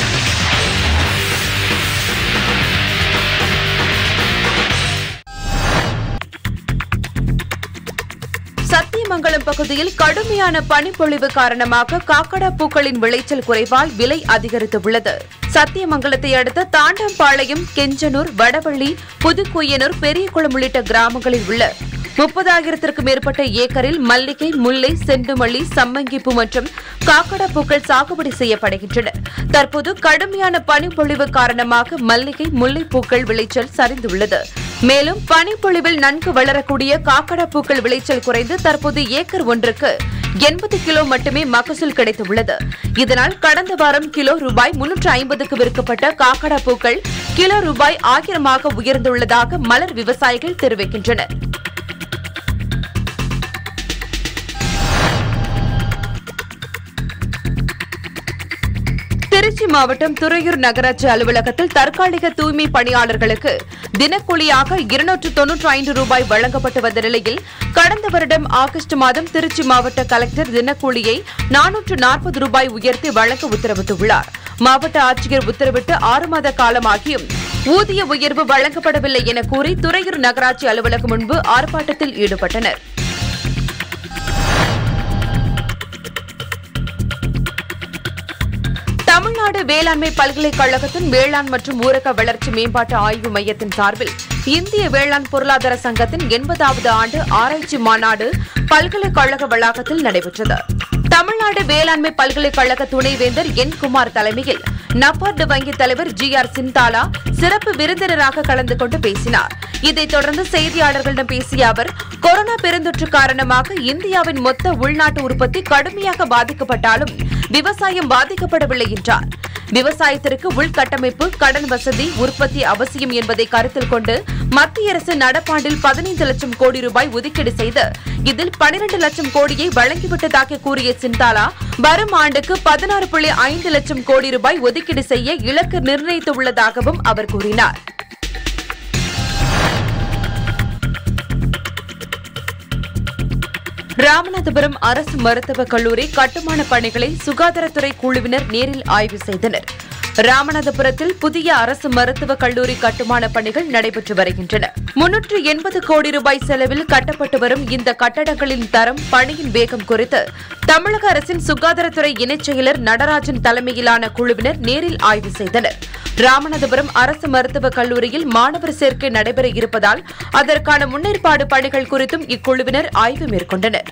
சத்தியமங்கலம் பகுதியில் கடுமையான பனிப்பொழிவு காரணமாக காக்கடா பூக்களின் விளைச்சல் குறைவால் விலை அதிகரித்துள்ளது. சத்தியமங்கலத்தை அடுத்த தாண்டம்பாளையம், கெஞ்சனூர், வடவள்ளி, புதுக்குயனூர், பெரியகுளம் உள்ளிட்ட கிராமங்களில் உள்ள முப்பதாயிரத்திற்கும் மேற்பட்ட ஏக்கரில் மல்லிகை, முல்லை, செண்டுமல்லி, சம்மங்கிப்பூ மற்றும் காக்கடா பூக்கள் சாகுபடி செய்யப்படுகின்றன. தற்போது கடுமையான பனிப்பொழிவு காரணமாக மல்லிகை, முல்லை பூக்கள் விளைச்சல் சரிந்துள்ளது. மேலும் பனிப்பொழிவில் நன்கு வளரக்கூடிய காக்கடா பூக்கள் விளைச்சல் குறைந்து தற்போது ஏக்கர் ஒன்றுக்கு எண்பது கிலோ மட்டுமே மகசூல் கிடைத்துள்ளது. இதனால் கடந்த வாரம் கிலோ ரூபாய் முன்னூற்று ஐம்பதுக்கு விற்கப்பட்ட காக்கடா பூக்கள் கிலோ ரூபாய் ஆயிரமாக உயர்ந்துள்ளதாக மலர் விவசாயிகள் தெரிவிக்கின்றனர். திருச்சி மாவட்டம் துறையூர் நகராட்சி அலுவலகத்தில் தற்காலிக தூய்மை பணியாளர்களுக்கு தினக்கூலியாக இருநூற்று தொன்னூற்றி ஐந்து ரூபாய் வழங்கப்பட்டு வந்த நிலையில் கடந்த வருடம் ஆகஸ்ட் மாதம் திருச்சி மாவட்ட கலெக்டர் தினக்கூலியை நானூற்று நாற்பது ரூபாய் உயர்த்தி வழங்க உத்தரவிட்டுள்ளார். மாவட்ட ஆட்சியர் உத்தரவிட்டு ஆறு மாத காலமாகியும் ஊதிய உயர்வு வழங்கப்படவில்லை என கூறி துறையூர் நகராட்சி அலுவலகம் முன்பு ஆர்ப்பாட்டத்தில் ஈடுபட்டனர். தமிழ்நாடு வேளாண்மை பல்கலைக்கழகத்தின் வேளாண் மற்றும் ஊரக வளர்ச்சி மேம்பாட்டு ஆய்வு மையத்தின் சார்பில் இந்திய வேளாண் பொருளாதார சங்கத்தின் எண்பதாவது ஆண்டு ஆராய்ச்சி மாநாடு பல்கலைக்கழக வளாகத்தில் நடைபெற்றது. தமிழ்நாடு வேளாண்மை பல்கலைக்கழக துணைவேந்தர் என் குமார் தலைமையில் நபார்டு வங்கி தலைவர் ஜி ஆர் சிந்தாலா சிறப்பு விருந்தினராக கலந்து கொண்டு பேசினார். இதைத் தொடர்ந்து செய்தியாளர்களிடம் பேசிய அவர், கொரோனா பெருந்தொற்று காரணமாக இந்தியாவின் மொத்த உள்நாட்டு உற்பத்தி கடுமையாக பாதிக்கப்பட்டாலும் விவசாயம் பாதிக்கப்படவில்லை என்றார். விவசாயத்திற்கு உள்கட்டமைப்பு, கடன் வசதி, உற்பத்தி அவசியம் என்பதை கருத்தில் கொண்டு மத்திய அரசு நடப்பாண்டில் பதினைந்து லட்சம் கோடி ரூபாய் ஒதுக்கீடு செய்து இதில் பனிரண்டு லட்சம் கோடியை வழங்கிவிட்டதாக கூறிய சிந்தாலா, வரும் ஆண்டுக்கு பதினாறு புள்ளி ஐந்து லட்சம் கோடி ரூபாய் ஒதுக்கீடு செய்ய இலக்கு நிர்ணயித்துள்ளதாகவும் அவர் கூறினார். ராமநாதபுரம் அரசு மருத்துவக் கல்லூரி கட்டுமான பணிகளை சுகாதாரத்துறை குழுவினர் நேரில் ஆய்வு செய்தனர். ராமநாதபுரத்தில் புதிய அரசு மருத்துவக் கல்லூரி கட்டுமான பணிகள் நடைபெற்று வருகின்றன. முன்னூற்று எண்பது கோடி ரூபாய் செலவில் கட்டப்பட்டு வரும் இந்த கட்டடங்களின் தரம், பணியின் வேகம் குறித்து தமிழக அரசின் சுகாதாரத்துறை இணைச் செயலர் நடராஜன் தலைமையிலான குழுவினர் நேரில் ஆய்வு செய்தனர். ராமநாதபுரம் அரசு மருத்துவக் கல்லூரியில் மாணவர் சேர்க்கை நடைபெற இருப்பதால் அதற்கான முன்னேற்பாடு பணிகள் குறித்தும் இக்குழுவினர் ஆய்வு மேற்கொண்டனர்.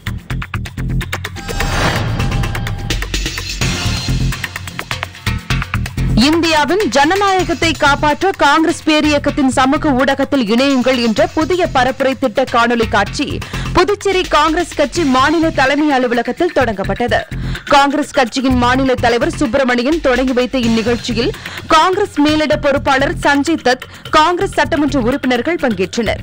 இந்தியாவின் ஜனநாயகத்தை காப்பாற்ற காங்கிரஸ் பேரியக்கத்தின் சமூக ஊடகத்தில் இணையுங்கள் என்ற புதிய பரப்புரை திட்ட காணொலி காட்சி புதுச்சேரி காங்கிரஸ் கட்சி மாநில தலைமை அலுவலகத்தில் தொடங்கப்பட்டது. காங்கிரஸ் கட்சியின் மாநில தலைவர் சுப்பிரமணியன் தொடங்கி வைத்த இந்நிகழ்ச்சியில் காங்கிரஸ் மேலிட பொறுப்பாளர் சஞ்சய் தத், காங்கிரஸ் சட்டமன்ற உறுப்பினர்கள் பங்கேற்றனர்.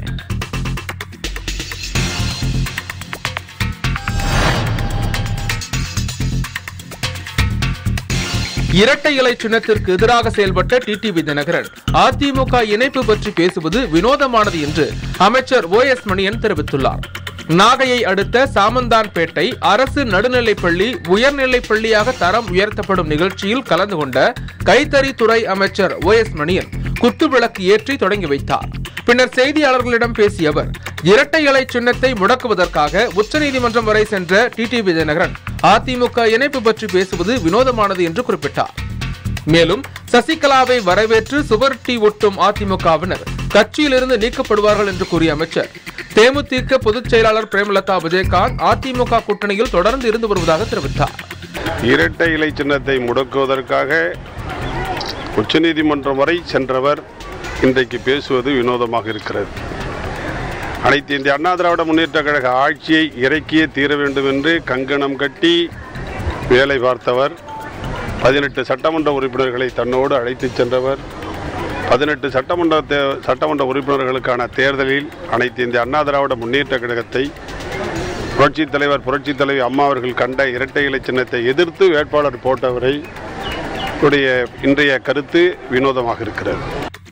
இரட்டை இலை சின்னத்திற்கு எதிராக செயல்பட்ட டிடிவி தினகரன் அதிமுக இணைப்பு பற்றி பேசுவது வினோதமானது என்று அமைச்சர் ஓ எஸ் மணியன் தெரிவித்துள்ளார். நாகையை அடுத்த சாமந்தான்பேட்டை அரசு நடுநிலைப்பள்ளி உயர்நிலைப் பள்ளியாக தரம் உயர்த்தப்படும் நிகழ்ச்சியில் கலந்து கொண்ட கைத்தறித்துறை அமைச்சர் ஓ எஸ் மணியன் குத்துவிளக்கு ஏற்றி தொடங்கி வைத்தார். பின்னர் செய்தியாளர்களிடம் பேசிய அவர், இரட்டை இலை சின்னத்தை முடக்குவதற்காக உச்சநீதிமன்றம் வரை சென்ற டிடிவி தினகரன் அதிமுக இணைப்பு பற்றி பேசுவது வினோதமானது என்று குறிப்பிட்டார். மேலும் சசிகலாவை வரவேற்று சுவரொட்டி ஒட்டும் அதிமுகவினர் கட்சியிலிருந்து நீக்கப்படுவார்கள் என்று கூறிய அமைச்சர், தேமுதிக பொதுச் செயலாளர் பிரேமலதா விஜயகாந்த் அதிமுக கூட்டணியில் தொடர்ந்து இருந்து வருவதாக தெரிவித்தார். இரட்டை இலை சின்னத்தை முடக்குவதற்காக உச்சநீதிமன்றம் வரை சென்றவர் இன்றைக்கு பேசுவது வினோதமாக இருக்கிறது. அனைத்து இந்திய அண்ணா திராவிட முன்னேற்ற கழக ஆட்சியை இறக்கியே தீர வேண்டும் என்று கங்கணம் கட்டி வேலை பார்த்தவர், பதினெட்டு சட்டமன்ற உறுப்பினர்களை தன்னோடு அழைத்து சென்றவர், பதினெட்டு சட்டமன்ற சட்டமன்ற உறுப்பினர்களுக்கான தேர்தலில் அனைத்து இந்திய அண்ணா திராவிட முன்னேற்ற கழகத்தை புரட்சித் தலைவர் புரட்சித் தலைவி அம்மா அவர்கள் கண்ட இரட்டை இலை சின்னத்தை எதிர்த்து வேட்பாளர் போட்டவரை உடைய இன்றைய கருத்து வினோதமாக இருக்கிறது.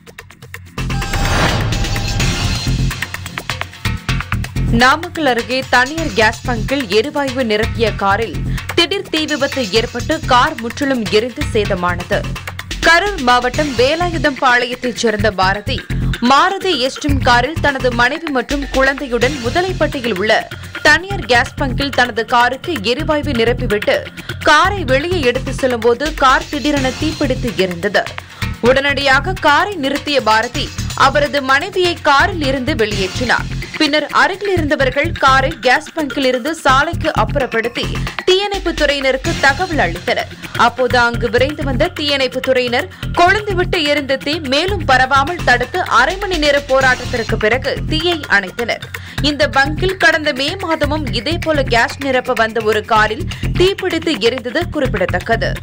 நாமக்கல் அருகே தனியார் கேஸ் பங்கில் எரிவாயு நிரப்பிய காரில் திடீர் தீ விபத்து ஏற்பட்டு கார் முற்றிலும் எரிந்து சேதமானது. கரூர் மாவட்டம் வேலாயுதம் பாளையத்தைச் சேர்ந்த பாரதி மாருதி எஸ்டும் காரில் தனது மனைவி மற்றும் குழந்தையுடன் முதலைப்பட்டியில் உள்ள தனியார் கேஸ் பங்கில் தனது காருக்கு எரிவாயு நிரப்பிவிட்டு காரை வெளியே எடுத்து செல்லும்போது கார் திடீரென தீப்பிடித்து எரிந்தது. உடனடியாக காரை நிறுத்திய பாரதி அவரது மனைவியை காரில் இருந்து வெளியேற்றினார். பின்னர் அருகில் இருந்தவர்கள் காரை கேஸ் பங்கில் இருந்து சாலைக்கு அப்புறப்படுத்தி தீயணைப்பு துறையினருக்கு தகவல் அளித்தனர். அப்போது அங்கு விரைந்து வந்த தீயணைப்பு துறையினர் கொழுந்துவிட்டு எரிந்த தீ மேலும் பரவாமல் தடுத்து அரை மணி நேர போராட்டத்திற்கு பிறகு தீயை அணைத்தனர். இந்த பங்கில் கடந்த மே மாதமும் இதேபோல கேஸ் நிரப்ப வந்த ஒரு காரில் தீப்பிடித்து எரிந்தது குறிப்பிடத்தக்கது.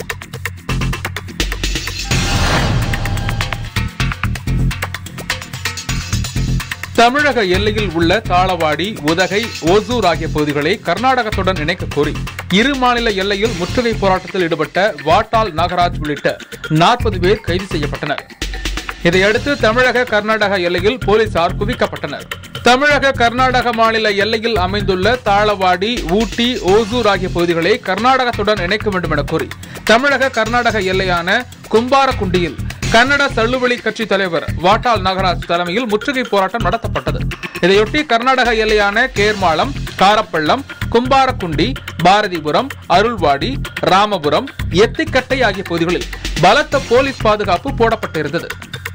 தமிழக எல்லையில் உள்ள தாளவாடி, உதகை, ஓசூர் ஆகிய பகுதிகளை கர்நாடகத்துடன் இணைக்க கோரி இரு மாநில எல்லையில் முற்றுகை போராட்டத்தில் ஈடுபட்ட வாட்டாள் நாகராஜ் உள்ளிட்ட நாற்பது பேர் கைது செய்யப்பட்டனர். இதையடுத்து தமிழக கர்நாடக எல்லையில் போலீசார் குவிக்கப்பட்டனர். தமிழக கர்நாடக மாநில எல்லையில் அமைந்துள்ள தாளவாடி, ஊட்டி, ஓசூர் ஆகிய பகுதிகளை கர்நாடகத்துடன் இணைக்க வேண்டும் என கோரி தமிழக கர்நாடக எல்லையான கும்பாரகுண்டியில் கன்னட தள்ளுவலி கட்சி தலைவர் வாட்டாள் நாகராஜ் தலைமையில் முற்றுகை போராட்டம் நடத்தப்பட்டது. இதையொட்டி கர்நாடக எல்லையான கேர்மாளம், காரப்பள்ளம், கும்பாரக்குண்டி, பாரதிபுரம், அருள்வாடி, ராமபுரம், எத்திக்கட்டை ஆகிய பகுதிகளில் பலத்த போலீஸ் பாதுகாப்பு போடப்பட்டிருந்தது.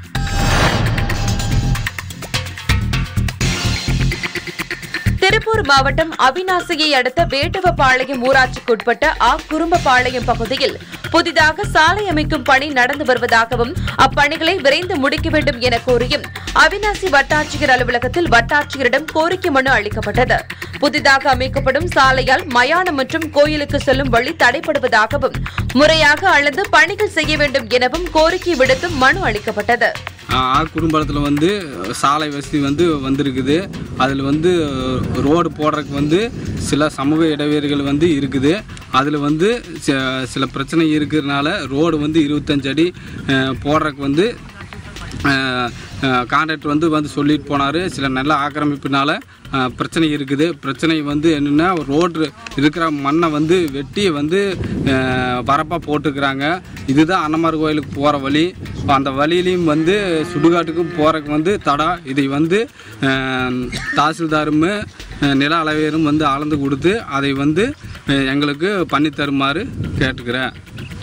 திருப்பூர் மாவட்டம் அவிநாசியை அடுத்த வேட்டுவப்பாளையம் ஊராட்சிக்குட்பட்ட ஆ குறும்பபாளையம் பகுதியில் புதிதாக சாலை அமைக்கும் பணி நடந்து வருவதாகவும் அப்பணிகளை விரைந்து முடிக்க வேண்டும் என கோரியும் அவிநாசி வட்டாட்சியர் அலுவலகத்தில் வட்டாட்சியரிடம் கோரிக்கை மனு அளிக்கப்பட்டது. புதிதாக அமைக்கப்படும் சாலையால் மயானம் மற்றும் கோயிலுக்கு செல்லும் வழி தடைபடுவதாகவும் முறையாக அளந்து பணிகள் செய்ய வேண்டும் எனவும் கோரிக்கை விடுத்தும் மனு அளிக்கப்பட்டது. குறும்பலத்தில் வந்து சாலை வசதி வந்து வந்திருக்குது. அதில் வந்து ரோடு போடுறதுக்கு வந்து சில சமூக இடைவெளிகள் வந்து இருக்குது. அதில் வந்து சில பிரச்சனை இருக்கிறதுனால ரோடு வந்து இருபத்தஞ்சு அடி போடுறதுக்கு வந்து கான்ட்ராக்டர் வந்து வந்து சொல்லிட்டு போனார். சில நல்ல ஆக்கிரமிப்புனால பிரச்சனை இருக்குது. பிரச்சனை வந்து என்னென்னா ரோடு இருக்கிற மண்ணை வந்து வெட்டி வந்து வரப்பாக போட்டுக்கிறாங்க. இதுதான் அன்னமார் கோயிலுக்கு போகிற வழி. அந்த வழியிலையும் வந்து சுடுகாட்டுக்கும் போகிறதுக்கு வந்து தடா. இதை வந்து தாசில்தாரும் நில அளவையரும் வந்து அளந்து கொடுத்து அதை வந்து எங்களுக்கு பண்ணி தருமாறு கேட்டுக்கிறேன்.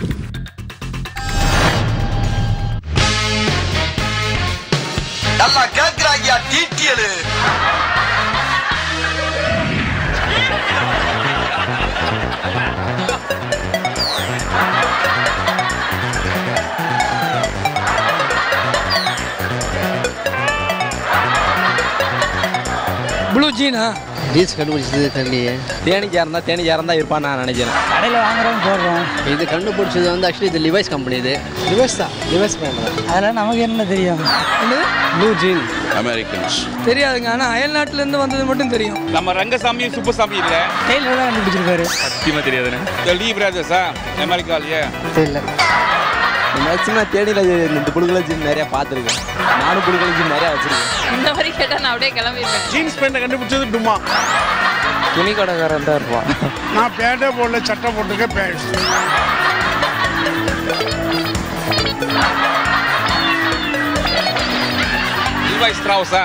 நல்லா கேட்கிறாங்க டீட்டியல். ப்ளூ ஜீனா ஜீன்ஸ் கண்டுபிடிச்சது தெரியலையே. தேனிக்காக இருந்தால் தேனிக்காக இருந்தால் இருப்பான்னு நான் நினைக்கிறேன். கடையில் வாங்குறோம் போடுறோம். இது கண்டுபிடிச்சது வந்து ஆக்சுவலி இது லிவைஸ் கம்பெனி. இது லிவைஸ் தான் லிவைஸ் பண்ணுறேன். அதெல்லாம் நமக்கு என்ன தெரியும். ப்ளூ ஜீன் அமெரிக்கன்ஸ் தெரியாதுங்க. ஆனால் அயல் நாட்டிலேருந்து வந்தது மட்டும் தெரியும். நம்ம ரங்கசாமி சுப்பசாமி இல்லை டெய்லர் தான் கண்டுபிடிச்சிருக்காரு. சத்தியமாக தெரியாதுன்னு லீ பிரதர்ஸா அமெரிக்காலேயே தெரியல. மேக்ஸிமம் தேனியில் இந்த புழுக்களை ஜீன் நிறையா பார்த்துருக்கேன். நானும் புழுக்களை ஜீன் நிறையா வச்சுருக்கேன். இந்த மாதிரி கேட்டால் நான் அப்படியே கிளம்பிடுவேன். ஜீன்ஸ் பேண்ட்டை கண்டுபிடிச்சது டுமா. துணி கடைக்காரன் தான் இருப்பான். நான் பேண்டே போடல, சட்டை போட்டுக்க பேண்ட். லீவி ஸ்ட்ரவுஸா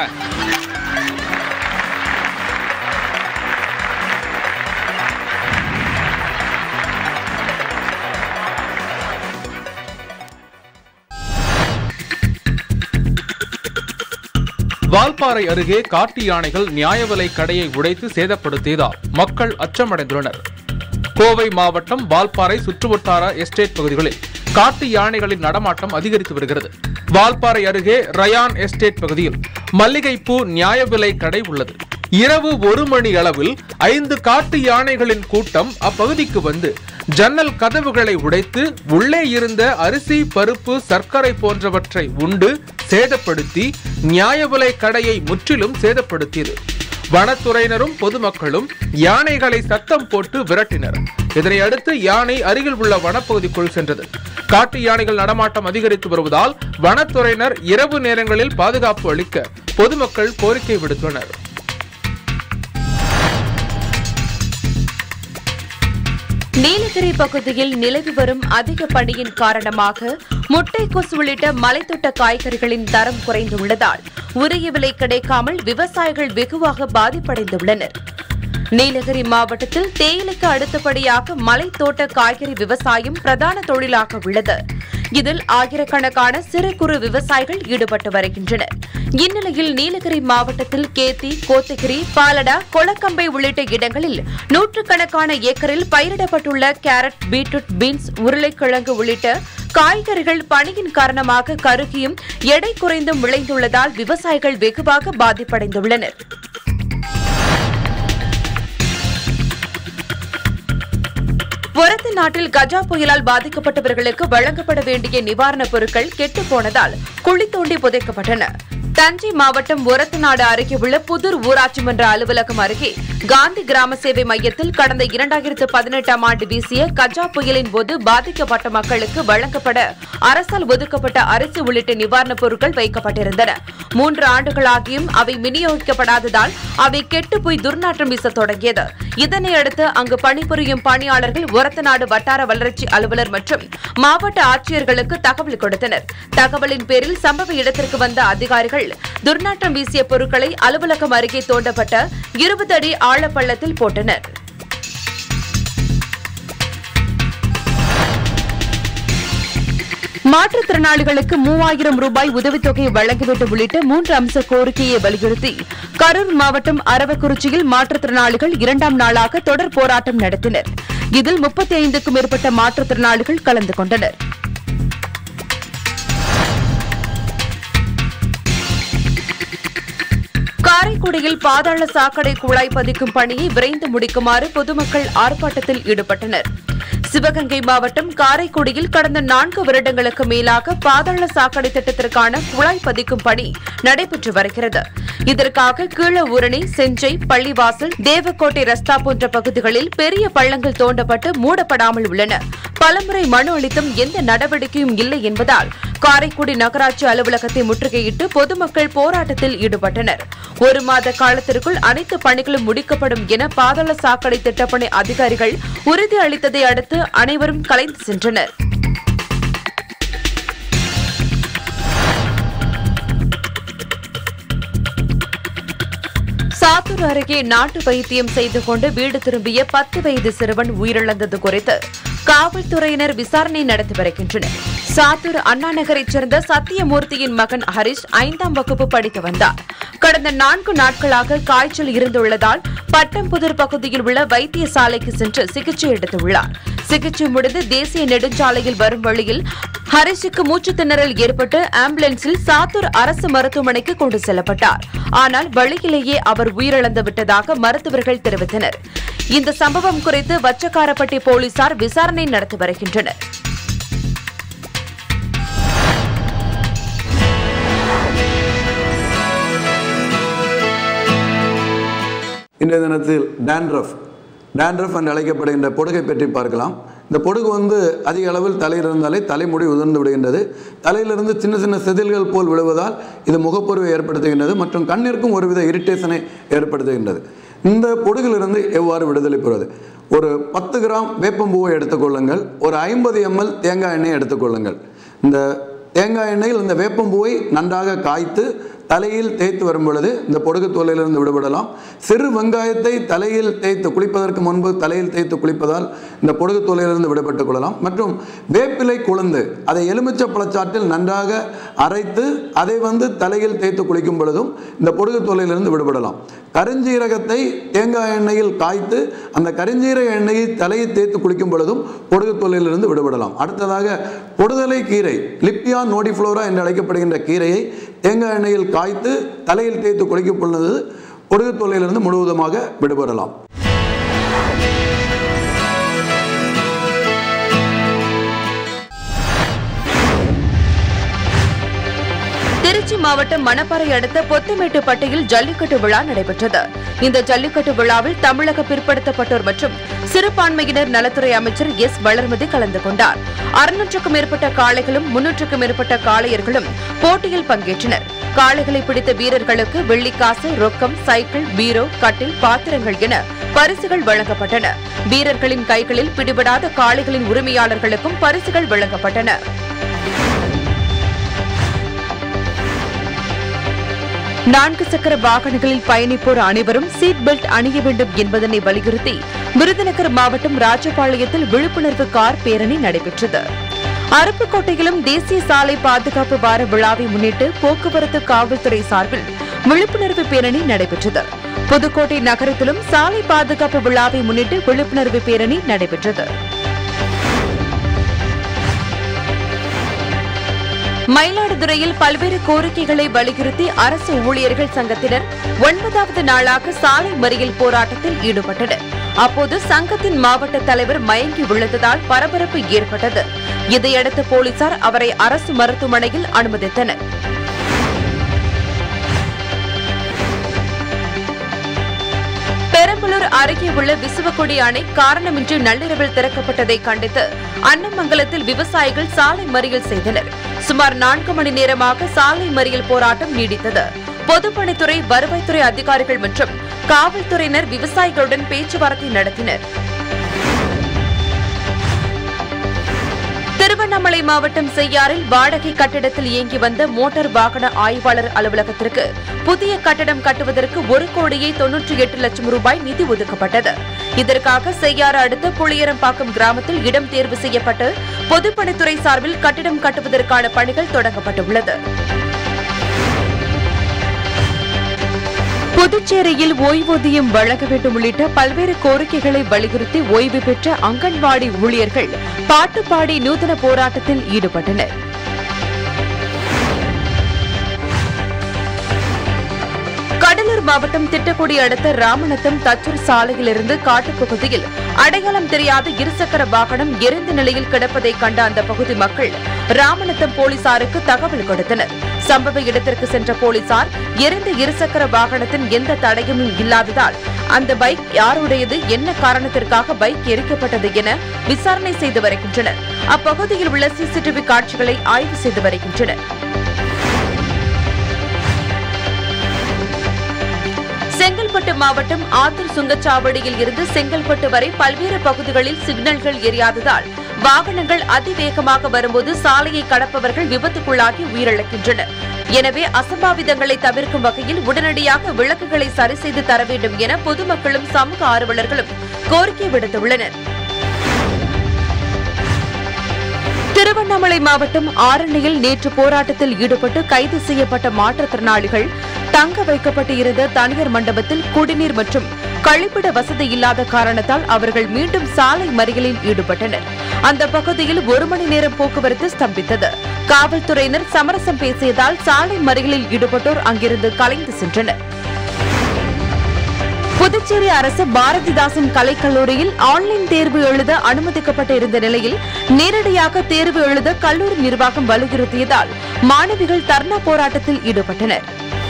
வால்பாறை அருகே காட்டு யானைகள் நியாய விலை கடையை உடைத்து சேதப்படுத்தியதால் மக்கள் அச்சமடைந்துள்ளனர். கோவை மாவட்டம் வால்பாறை சுற்றுவட்டார எஸ்டேட் பகுதிகளில் காட்டு யானைகளின் நடமாட்டம் அதிகரித்து வருகிறது. வால்பாறை அருகே ரயான் எஸ்டேட் பகுதியில் மல்லிகைப்பூ நியாய விலை கடை உள்ளது. இரவு ஒரு மணி அளவில் ஐந்து காட்டு யானைகளின் கூட்டம் அப்பகுதிக்கு வந்து ஜன்னல் கதவுகளை உடைத்து உள்ளே இருந்த அரிசி, பருப்பு, சர்க்கரை போன்றவற்றை உண்டு சேதப்படுத்தி நியாய விலை கடையை முற்றிலும் சேதப்படுத்தியது. வனத்துறையினரும் பொதுமக்களும் யானைகளை சத்தம் போட்டு விரட்டினர். இதனையடுத்து யானை அருகில் உள்ள வனப்பகுதிக்குள் சென்றது. காட்டு யானைகள் நடமாட்டம் அதிகரித்து வருவதால் வனத்துறையினர் இரவு நேரங்களில் பாதுகாப்பு அளிக்க பொதுமக்கள் கோரிக்கை விடுத்துள்ளனர். நீலகிரி பகுதியில் நிலவி வரும் அதிக பனியின் காரணமாக முட்டைக்கோஸ் உள்ளிட்ட மலைத்தோட்ட காய்கறிகளின் தரம் குறைந்துள்ளதால் உரிய விலை கிடைக்காமல் விவசாயிகள் வெகுவாக பாதிப்படைந்துள்ளனர். நீலகிரி மாவட்டத்தில் தேயிலைக்கு அடுத்தபடியாக மலைத்தோட்ட காய்கறி விவசாயம் பிரதான தொழிலாக உள்ளது. இதில் ஆயிரக்கணக்கான சிறு குறு விவசாயிகள் ஈடுபட்டு வருகின்றனர். இந்நிலையில் நீலகிரி மாவட்டத்தில் கேத்தி, கோத்தகிரி, பாலடா, கொளக்கம்பை உள்ளிட்ட இடங்களில் நூற்றுக்கணக்கான ஏக்கரில் பயிரிடப்பட்டுள்ள கேரட், பீட்ரூட், பீன்ஸ், உருளைக்கிழங்கு உள்ளிட்ட காய்கறிகள் பனியின் காரணமாக கருகியும் எடை குறைந்தும் விளைந்துள்ளதால் விவசாயிகள் வெகுவாக பாதிப்படைந்துள்ளனர். ஒரத்து நாட்டில் கஜா புயலால் பாதிக்கப்பட்டவர்களுக்கு வழங்கப்பட வேண்டிய நிவாரணப் பொருட்கள் கெட்டுப் போனதால் குழி தோண்டி புதைக்கப்பட்டன. தஞ்சை மாவட்டம் ஒரத்தநாடு அருகே உள்ள புதூர் ஊராட்சி மன்ற அலுவலகம் அருகே காந்தி கிராம சேவை மையத்தில் கடந்த இரண்டாயிரத்து பதினெட்டாம் ஆண்டு வீசிய கஜா புயலின் போது பாதிக்கப்பட்ட மக்களுக்கு வழங்கப்பட அரசால் ஒதுக்கப்பட்ட அரிசி உள்ளிட்ட நிவாரணப் பொருட்கள் வைக்கப்பட்டிருந்தன. மூன்று ஆண்டுகளாகியும் அவை விநியோகிக்கப்படாததால் அவை கெட்டுப்போய் துர்நாற்றம் வீச தொடங்கியது. இதனையடுத்து அங்கு பணிபுரியும் பணியாளர்கள் ஒரத்தநாடு வட்டார வளர்ச்சி அலுவலர் மற்றும் மாவட்ட ஆட்சியர்களுக்கு தகவல் கொடுத்தனர். தகவலின் பேரில் சம்பவ இடத்திற்கு வந்த அதிகாரிகள் விவசாயிகள் துர்நாற்றம் வீசிய பொருட்களை அலுவலகம் அருகே தோண்டப்பட்ட இருபது அடி ஆழப்பள்ளத்தில் போட்டனர். மாற்றுத்திறனாளிகளுக்கு மூவாயிரம் ரூபாய் உதவித்தொகை வழங்க வேண்டும் உள்ளிட்ட மூன்று அம்ச கோரிக்கையை வலியுறுத்தி கரூர் மாவட்டம் அரவக்குறிச்சியில் மாற்றுத்திறனாளிகள் இரண்டாம் நாளாக தொடர் போராட்டம் நடத்தினர். இதில் முப்பத்தி ஐந்துக்கும் மேற்பட்ட மாற்றுத்திறனாளிகள் கலந்து கொண்டனர். காரைக்குடியில் பாதாள சாக்கடை குழாய் பதிக்கும் பணியை விரைந்து முடிக்குமாறு பொதுமக்கள் ஆர்ப்பாட்டத்தில் ஈடுபட்டனர். சிவகங்கை மாவட்டம் காரைக்குடியில் கடந்த நான்கு வருடங்களுக்கு மேலாக பாதாள சாக்கடை திட்டத்திற்கான குழாய் பதிக்கும் பணி நடைபெற்று வருகிறது. இதற்காக கீழ ஊரணி, செஞ்சை, பள்ளிவாசல், தேவக்கோட்டை ரஸ்தா போன்ற பகுதிகளில் பெரிய பள்ளங்கள் தோண்டப்பட்டு மூடப்படாமல் உள்ளன. பலமுறை மனு அளித்தும் எந்த நடவடிக்கையும் இல்லை என்பதால் காரைக்குடி நகராட்சி அலுவலகத்தை முற்றுகையிட்டு பொதுமக்கள் போராட்டத்தில் ஈடுபட்டனர். ஒரு மாத காலத்திற்குள் அனைத்து பணிகளும் முடிக்கப்படும் என பாதாள சாக்கடை திட்டப்பணி அதிகாரிகள் உறுதி அளித்ததை அடுத்து அனைவரும் கலைந்து சென்றனர். சாத்தூர் அருகே நாட்டு வைத்தியம் செய்து கொண்டு வீடு திரும்பிய பத்து வயது சிறுவன் உயிரிழந்தது குறித்து காவல்துறையினர் விசாரணை நடத்தி வருகின்றனர். சாத்தூர் அண்ணா நகரைச் சேர்ந்த சத்தியமூர்த்தியின் மகன் ஹரிஷ் ஐந்தாம் வகுப்பு படித்து வந்தார். கடந்த நான்கு நாட்களாக காய்ச்சல் இருந்துள்ளதால் பட்டம்புதூர் பகுதியில் உள்ள வைத்தியசாலைக்கு சென்று சிகிச்சை எடுத்துள்ளார். சிகிச்சை முடிந்து தேசிய நெடுஞ்சாலையில் வரும் வழியில் ஹரிஷுக்கு மூச்சு திணறல் ஏற்பட்டு ஆம்புலன்ஸில் சாத்தூர் அரசு மருத்துவமனைக்கு கொண்டு செல்லப்பட்டார். ஆனால் வழியிலேயே அவர் உயிரிழந்து விட்டதாக மருத்துவர்கள் தெரிவித்தனர். இந்த சம்பவம் குறித்து வச்சக்காரப்பட்டி போலீசார் விசாரணை நடத்தி வருகின்றனர். இன்றைய தினத்தில் டேண்ட்ரஃப் டேண்ட்ரஃப் என்று அழைக்கப்படுகின்ற பொடுகை பற்றி பார்க்கலாம். இந்த பொடுகு வந்து அதிக அளவில் தலையில் இருந்தாலே தலைமுடி உதிர்ந்து விடுகின்றது. தலையிலிருந்து சின்ன சின்ன செதில்கள் போல் விழுவதால் இது முகப்பொருவை ஏற்படுத்துகின்றது மற்றும் கண்ணிற்கும் ஒருவித இரிட்டேஷனை ஏற்படுத்துகின்றது. இந்த பொடுகிலிருந்து எவ்வாறு விடுதலை பெறுவது? ஒரு பத்து கிராம் வேப்பம்பூவை எடுத்துக்கொள்ளுங்கள். ஒரு ஐம்பது எம்எல் தேங்காய் எண்ணெய் எடுத்துக்கொள்ளுங்கள். இந்த தேங்காய் எண்ணெயில் இந்த வேப்பம்பூவை நன்றாக காய்த்து தலையில் தேய்த்து வரும் பொழுது இந்த பொடுகு தோலிலிருந்து விடுபடலாம். சிறு வெங்காயத்தை தலையில் தேய்த்து குளிப்பதற்கு முன்பு தலையில் தேய்த்து குளிப்பதால் இந்த பொடுகு தோலிலிருந்து விடுபட்டுக் கொள்ளலாம். மற்றும் வேப்பிலை கொழுந்து அதை எலுமிச்சை பழச்சாற்றில் நன்றாக அரைத்து அதை வந்து தலையில் தேய்த்து குளிக்கும் பொழுதும் இந்த பொடுகு தோலிலிருந்து விடுபடலாம். கருஞ்சீரகத்தை தேங்காய் எண்ணெயில் காய்த்து அந்த கருஞ்சீரக எண்ணெயை தலையை தேய்த்து குளிக்கும் பொழுதும் பொடுகு தோலிலிருந்து விடுபடலாம். அடுத்ததாக பொடுதலை கீரை லிப்பியா நோடிஃப்ளோரா என்று அழைக்கப்படுகின்ற கீரையை தேங்காய் எண்ணெயில் காய்த்து தலையில் தேய்த்து குளிக்கும் பொழுது பொடுகு தொல்லையிலிருந்து முழுவதுமாக விடுபடலாம். திருச்சி மாவட்டம் மணப்பாறை அடுத்த பொத்துமேட்டுப்பட்டியில் ஜல்லிக்கட்டு விழா நடைபெற்றது. இந்த ஜல்லிக்கட்டு விழாவில் தமிழக பிற்படுத்தப்பட்டோர் மற்றும் சிறுபான்மையினர் நலத்துறை அமைச்சர் எஸ் வளர்மதி கலந்து கொண்டார். அறுநூற்றுக்கும் மேற்பட்ட காளைகளும் முன்னூற்றுக்கும் மேற்பட்ட காளையர்களும் போட்டியில் பங்கேற்றனர். காளைகளை பிடித்த வீரர்களுக்கு வெள்ளிக்காசு, ரொக்கம், சைக்கிள், பீரோ, கட்டில், பாத்திரங்கள் என பரிசுகள் வழங்கப்பட்டன. வீரர்களின் கைகளில் பிடிபடாத காளைகளின் உரிமையாளர்களுக்கும் பரிசுகள் வழங்கப்பட்டன. நான்கு சக்கர வாகனங்களில் பயணிப்போர் அனைவரும் சீட் பெல்ட் அணிய வேண்டும் என்பதனை வலியுறுத்தி விருதுநகர் மாவட்டம் ராஜபாளையத்தில் விழிப்புணர்வு கார் பேரணி நடைபெற்றது. அருப்புக்கோட்டையிலும் தேசிய சாலை பாதுகாப்பு வார விழாவை முன்னிட்டு போக்குவரத்து காவல்துறை சார்பில் விழிப்புணர்வு பேரணி நடைபெற்றது. புதுக்கோட்டை நகரத்திலும் சாலை பாதுகாப்பு விழாவை முன்னிட்டு விழிப்புணர்வு பேரணி நடைபெற்றது. மயிலாடுதுறையில் பல்வேறு கோரிக்கைகளை வலியுறுத்தி அரசு ஊழியர்கள் சங்கத்தினர் ஒன்பதாவது நாளாக சாலை மறியல் போராட்டத்தில் ஈடுபட்டனர். அப்போது சங்கத்தின் மாவட்ட தலைவர் மயங்கி விழுந்ததால் பரபரப்பு ஏற்பட்டது. இதையடுத்து போலீசார் அவரை அரசு மருத்துவமனையில் அனுமதித்தனர். பெரம்பலூர் அருகே உள்ள விசுவக்குடி அணை காரணமின்றி நள்ளிரவில் திறக்கப்பட்டதை கண்டித்து அன்னமங்கலத்தில் விவசாயிகள் சாலை மறியல் செய்தனர். சுமார் நான்கு மணி நேரமாக சாலை மறியல் போராட்டம் நீடித்தது. பொதுப்பணித்துறை, வருவாய்த்துறை அதிகாரிகள் மற்றும் காவல்துறையினர் விவசாயிகளுடன் பேச்சுவார்த்தை நடத்தினர். திருவண்ணாமலை மாவட்டம் செய்யாறில் வாடகை கட்டிடத்தில் இயங்கி வந்த மோட்டார் வாகன ஆய்வாளர் அலுவலகத்திற்கு புதிய கட்டடம் கட்டுவதற்கு ஒரு கோடியே தொன்னூற்றி எட்டு லட்சம் ரூபாய் நிதி ஒதுக்கப்பட்டது. இதற்காக செய்யாறு அடுத்த புளியரம்பாக்கம் கிராமத்தில் இடம் தேர்வு செய்யப்பட்டு பொதுப்பணித்துறை சார்பில் கட்டிடம் கட்டுவதற்கான பணிகள் தொடங்கப்பட்டுள்ளது. புதுச்சேரியில் ஓய்வூதியம் வழங்க வேண்டும் உள்ளிட்ட பல்வேறு கோரிக்கைகளை வலியுறுத்தி ஓய்வு பெற்ற அங்கன்வாடி ஊழியர்கள் பாட்டு பாடி நூதன போராட்டத்தில் ஈடுபட்டனர். கடலூர் மாவட்டம் திட்டக்குடி அடுத்த ராமநத்தம் தச்சூர் சாலையிலிருந்து காட்டுப்பகுதியில் அடையாளம் தெரியாத இருசக்கர வாகனம் எரிந்த நிலையில் கிடப்பதை கண்ட அந்த பகுதி மக்கள் ராமநத்தம் போலீசாருக்கு தகவல் கொடுத்தனர். சம்பவ இடத்திற்கு சென்ற போலீசார் எரிந்த இருசக்கர வாகனத்தின் எந்த தடயமும் இல்லாததால் அந்த பைக் யாருடையது, என்ன காரணத்திற்காக பைக் எரிக்கப்பட்டது என விசாரணை செய்து வருகின்றனர். அப்பகுதியில் உள்ள சிசிடிவி காட்சிகளை ஆய்வு செய்து வருகின்றனர். செங்கல்பட்டு மாவட்டம் ஆத்தூர் சுங்கச்சாவடியில் இருந்து செங்கல்பட்டு வரை பல்வேறு பகுதிகளில் சிக்னல்கள் எரியாததால் வாகனங்கள் அதிவேகமாக வரும்போது சாலையை கடப்பவர்கள் விபத்துக்குள்ளாகி உயிரிழக்கின்றனர். எனவே அசம்பாவிதங்களை தவிர்க்கும் வகையில் உடனடியாக விளக்குகளை சரி செய்து தர வேண்டும் என பொதுமக்களும் சமூக ஆர்வலர்களும் கோரிக்கை விடுத்துள்ளனர். திருவண்ணாமலை மாவட்டம் ஆரணியில் நேற்று போராட்டத்தில் ஈடுபட்டு கைது செய்யப்பட்ட மாற்றுத்திறனாளிகள் தங்க வைக்கப்பட்டு இருந்த தனியார் மண்டபத்தில் குடிநீர் மற்றும் கழிப்பிட வசதி இல்லாத காரணத்தால் அவர்கள் மீண்டும் சாலை மறியலில் ஈடுபட்டனர். அந்த பகுதியில் ஒரு மணி நேரம் போக்குவரத்து ஸ்தம்பித்தது. காவல்துறையினர் சமரசம் பேசியதால் சாலை மறியலில் ஈடுபட்டோர் அங்கிருந்து கலைந்து சென்றனர். புதுச்சேரி அரசு பாரதிதாசன் கலைக்கல்லூரியில் ஆன்லைன் தேர்வு எழுத அனுமதிக்கப்பட்டு இருந்த நிலையில் நேரடியாக தேர்வு எழுத கல்லூரி நிர்வாகம் வலியுறுத்தியதால் மாணவிகள் தர்ணா போராட்டத்தில் ஈடுபட்டனர்.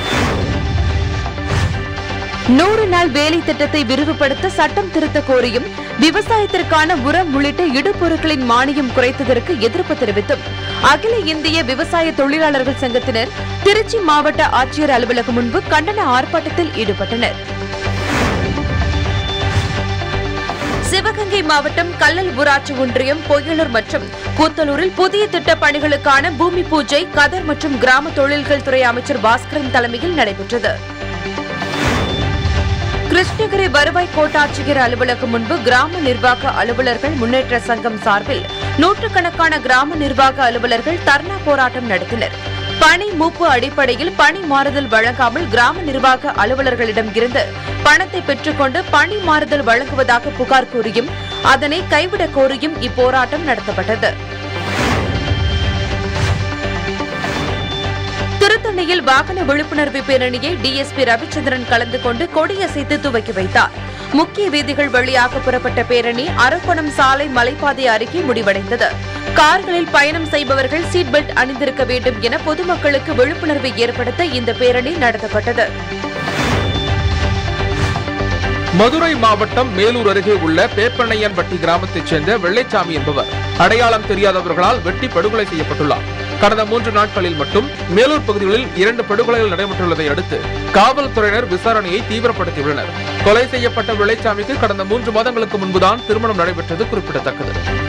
நூறு நாள் வேலை திட்டத்தை விரிவுபடுத்த சட்டம் திருத்த கோரியும் விவசாயத்திற்கான உரம் உள்ளிட்ட இடுபொருட்களின் மானியம் குறைத்ததற்கு எதிர்ப்பு தெரிவித்தும் அகில இந்திய விவசாய தொழிலாளர்கள் சங்கத்தினர் திருச்சி மாவட்ட ஆட்சியர் அலுவலகம் முன்பு கண்டன ஆர்ப்பாட்டத்தில் ஈடுபட்டனர். சிவகங்கை மாவட்டம் கல்லல் ஊராட்சி ஒன்றியம் பொய்யலூர் மற்றும் கூத்தலூரில் புதிய திட்ட பணிகளுக்கான பூமி பூஜை கதர் மற்றும் கிராம தொழில்கள் துறை அமைச்சர் பாஸ்கரன் தலைமையில் நடைபெற்றது. கிருஷ்ணகிரி வருவாய் கோட்டாட்சியர் அலுவலகம் முன்பு கிராம நிர்வாக அலுவலர்கள் முன்னேற்ற சங்கம் சார்பில் நூற்றுக்கணக்கான கிராம நிர்வாக அலுவலர்கள் தர்ணா போராட்டம் நடத்தினர். பணி மூப்பு அடிப்படையில் பணி மாறுதல் வழங்காமல் கிராம நிர்வாக அலுவலர்களிடம் இருந்து பணத்தை பெற்றுக்கொண்டு பணி மாறுதல் வழங்குவதாக புகார் கூறியும் அதனை கைவிடக் கோரியும் இப்போராட்டம் நடத்தப்பட்டது. திருத்தணியில் வாகன விழிப்புணர்வு பேரணியை டிஎஸ்பி ரவிச்சந்திரன் கலந்து கொண்டு கொடியசைத்து துவக்கி வைத்தார். முக்கிய வீதிகள் வழியாக புறப்பட்ட பேரணி அரக்கோணம் சாலை மலைப்பாதை அருகே முடிவடைந்தது. கார்களில் பயணம் செய்பவர்கள் சீட் பெல்ட் அணிந்திருக்க வேண்டும் என பொதுமக்களுக்கு விழிப்புணர்வை ஏற்படுத்த இந்த பேரணி நடத்தப்பட்டது. மதுரை மாவட்டம் மேலூர் அருகே உள்ள பேப்பனையன்பட்டி கிராமத்தைச் சேர்ந்த வெள்ளைச்சாமி என்பவர் அடையாளம் தெரியாதவர்களால் வெட்டி படுகொலை செய்யப்பட்டுள்ளார். கடந்த மூன்று நாட்களில் மட்டும் மேலூர் பகுதிகளில் இரண்டு படுகொலைகள் நடைபெற்றுள்ளதை அடுத்து காவல்துறையினர் விசாரணையை தீவிரப்படுத்தியுள்ளனர். கொலை செய்யப்பட்ட வெள்ளைச்சாமிக்கு கடந்த மூன்று மாதங்களுக்கு முன்புதான் திருமணம் நடைபெற்றது குறிப்பிடத்தக்கது.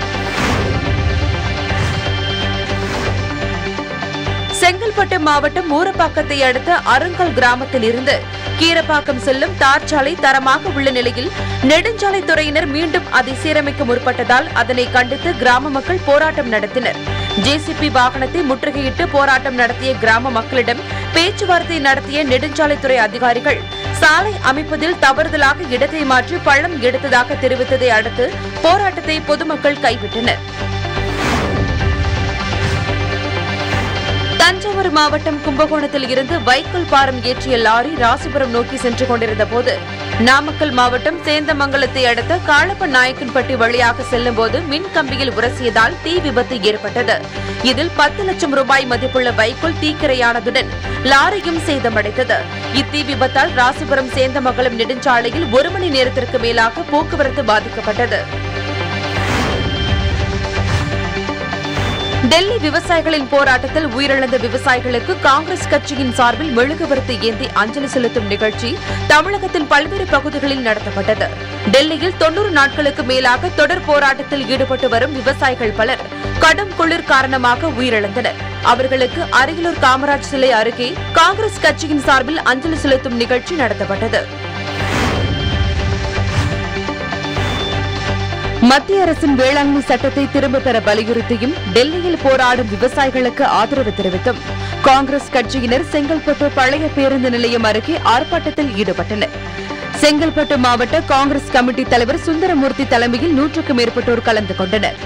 செங்கல்பட்டு மாவட்டம் ஊரப்பாக்கத்தை அடுத்த அருங்கல் கிராமத்தில் இருந்து கீரப்பாக்கம் செல்லும் தார் சாலை தரமாக உள்ள நிலையில் நெடுஞ்சாலைத்துறையினர் மீண்டும் அதை சீரமைக்க முற்பட்டதால் அதனை கண்டித்து கிராம மக்கள் போராட்டம் நடத்தினர். ஜேசிபி வாகனத்தை முற்றுகையிட்டு போராட்டம் நடத்திய கிராம மக்களிடம் பேச்சுவார்த்தை நடத்திய நெடுஞ்சாலைத்துறை அதிகாரிகள் சாலை அமைப்பதில் தவறுதலாக இடத்தை மாற்றி பள்ளம் எடுத்ததாக தெரிவித்ததை அடுத்து போராட்டத்தை பொதுமக்கள் கைவிட்டனர். தஞ்சாவூர் மாவட்டம் கும்பகோணத்தில் இருந்து வைக்கோல் பாரம் ஏற்றிய லாரி ராசிபுரம் நோக்கி சென்று கொண்டிருந்த போது நாமக்கல் மாவட்டம் சேந்தமங்கலத்தை அடுத்த காளப்ப நாயக்கன்பட்டி வழியாக செல்லும் போது மின் கம்பியில் உரசியதால் தீ விபத்து ஏற்பட்டது. இதில் பத்து லட்சம் ரூபாய் மதிப்புள்ள வைக்கோல் தீக்கிரையானதுடன் லாரியும் சேதமடைந்தது. இத்தீ விபத்தால் ராசிபுரம் சேந்தமங்கலம் நெடுஞ்சாலையில் ஒரு மணி நேரத்திற்கு மேலாக போக்குவரத்து பாதிக்கப்பட்டது. டெல்லி விவசாயிகளின் போராட்டத்தில் உயிரிழந்த விவசாயிகளுக்கு காங்கிரஸ் கட்சியின் சார்பில் மெழுகுவர்த்தி ஏந்தி அஞ்சலி செலுத்தும் நிகழ்ச்சி தமிழகத்தின் பல்வேறு பகுதிகளில் நடத்தப்பட்டது. டெல்லியில் தொன்னூறு நாட்களுக்கு மேலாக தொடர் போராட்டத்தில் ஈடுபட்டு வரும் விவசாயிகள் பலர் கடும் குளிர் காரணமாக உயிரிழந்தனர். அவர்களுக்கு அரியலூர் காமராஜ் சிலை அருகே காங்கிரஸ் கட்சியின் சார்பில் அஞ்சலி செலுத்தும் நிகழ்ச்சி நடத்தப்பட்டது. மத்திய அரசின் வேளாண்மை சட்டத்தை திரும்பப் பெற வலியுறுத்தியும் டெல்லியில் போராடும் விவசாயிகளுக்கு ஆதரவு தெரிவித்தும் காங்கிரஸ் கட்சியினர் செங்கல்பட்டு பழைய பேருந்து நிலையம் அருகே ஆர்ப்பாட்டத்தில் ஈடுபட்டனர். செங்கல்பட்டு மாவட்ட காங்கிரஸ் கமிட்டி தலைவர் சுந்தரமூர்த்தி தலைமையில் நூற்றுக்கும் மேற்பட்டோர் கலந்து கொண்டனர்.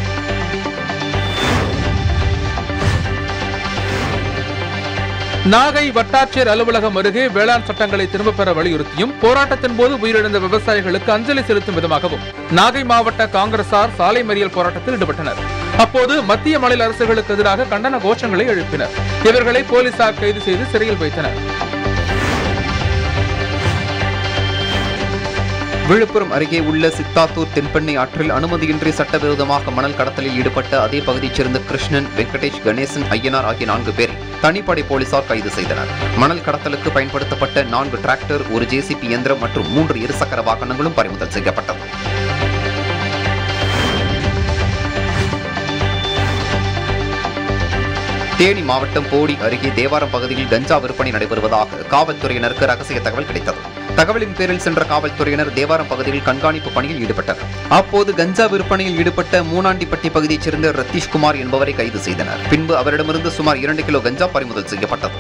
நாகை வட்டாட்சியர் அலுவலகம் அருகே வேளாண் சட்டங்களை திரும்பப் பெற வலியுறுத்தியும் போராட்டத்தின் போது உயிரிழந்த விவசாயிகளுக்கு அஞ்சலி செலுத்தும் விதமாகவும் நாகை மாவட்ட காங்கிரசார் சாலை மறியல் போராட்டத்தில் ஈடுபட்டனர். அப்போது மத்திய மாநில அரசுகளுக்கு எதிராக கண்டன கோஷங்களை எழுப்பினர். இவர்களை போலீசார் கைது செய்து சிறையில் வைத்தனர். விழுப்புரம் அருகே உள்ள சித்தாத்தூர் தென்பெண்ணை ஆற்றில் அனுமதியின்றி சட்டவிரோதமாக மணல் கடத்தலில் ஈடுபட்ட அதே பகுதியைச் சேர்ந்த கிருஷ்ணன், வெங்கடேஷ், கணேசன், ஐயனார் ஆகிய நான்கு பேரை தனிப்படை போலீசார் கைது செய்தனர். மணல் கடத்தலுக்கு பயன்படுத்தப்பட்ட நான்கு டிராக்டர், ஒரு ஜேசிபி இயந்திரம் மற்றும் மூன்று இருசக்கர வாகனங்களும் பறிமுதல் செய்யப்பட்டது. தேனி மாவட்டம் போடி அருகே தேவாரம் பகுதியில் கஞ்சா விற்பனை நடைபெறுவதாக காவல்துறையினருக்கு ரகசிய தகவல் கிடைத்தது. தகவலின் பேரில் சென்ற காவல்துறையினர் தேவாரம் பகுதியில் கண்காணிப்பு பணியில் ஈடுபட்டனர். அப்போது கஞ்சா விற்பனையில் ஈடுபட்ட மூனாண்டிப்பட்டி பகுதியைச் சேர்ந்த ரத்தீஷ்குமார் என்பவரை கைது செய்தனர். பின்பு அவரிடமிருந்து சுமார் இரண்டு கிலோ கஞ்சா பறிமுதல் செய்யப்பட்டது.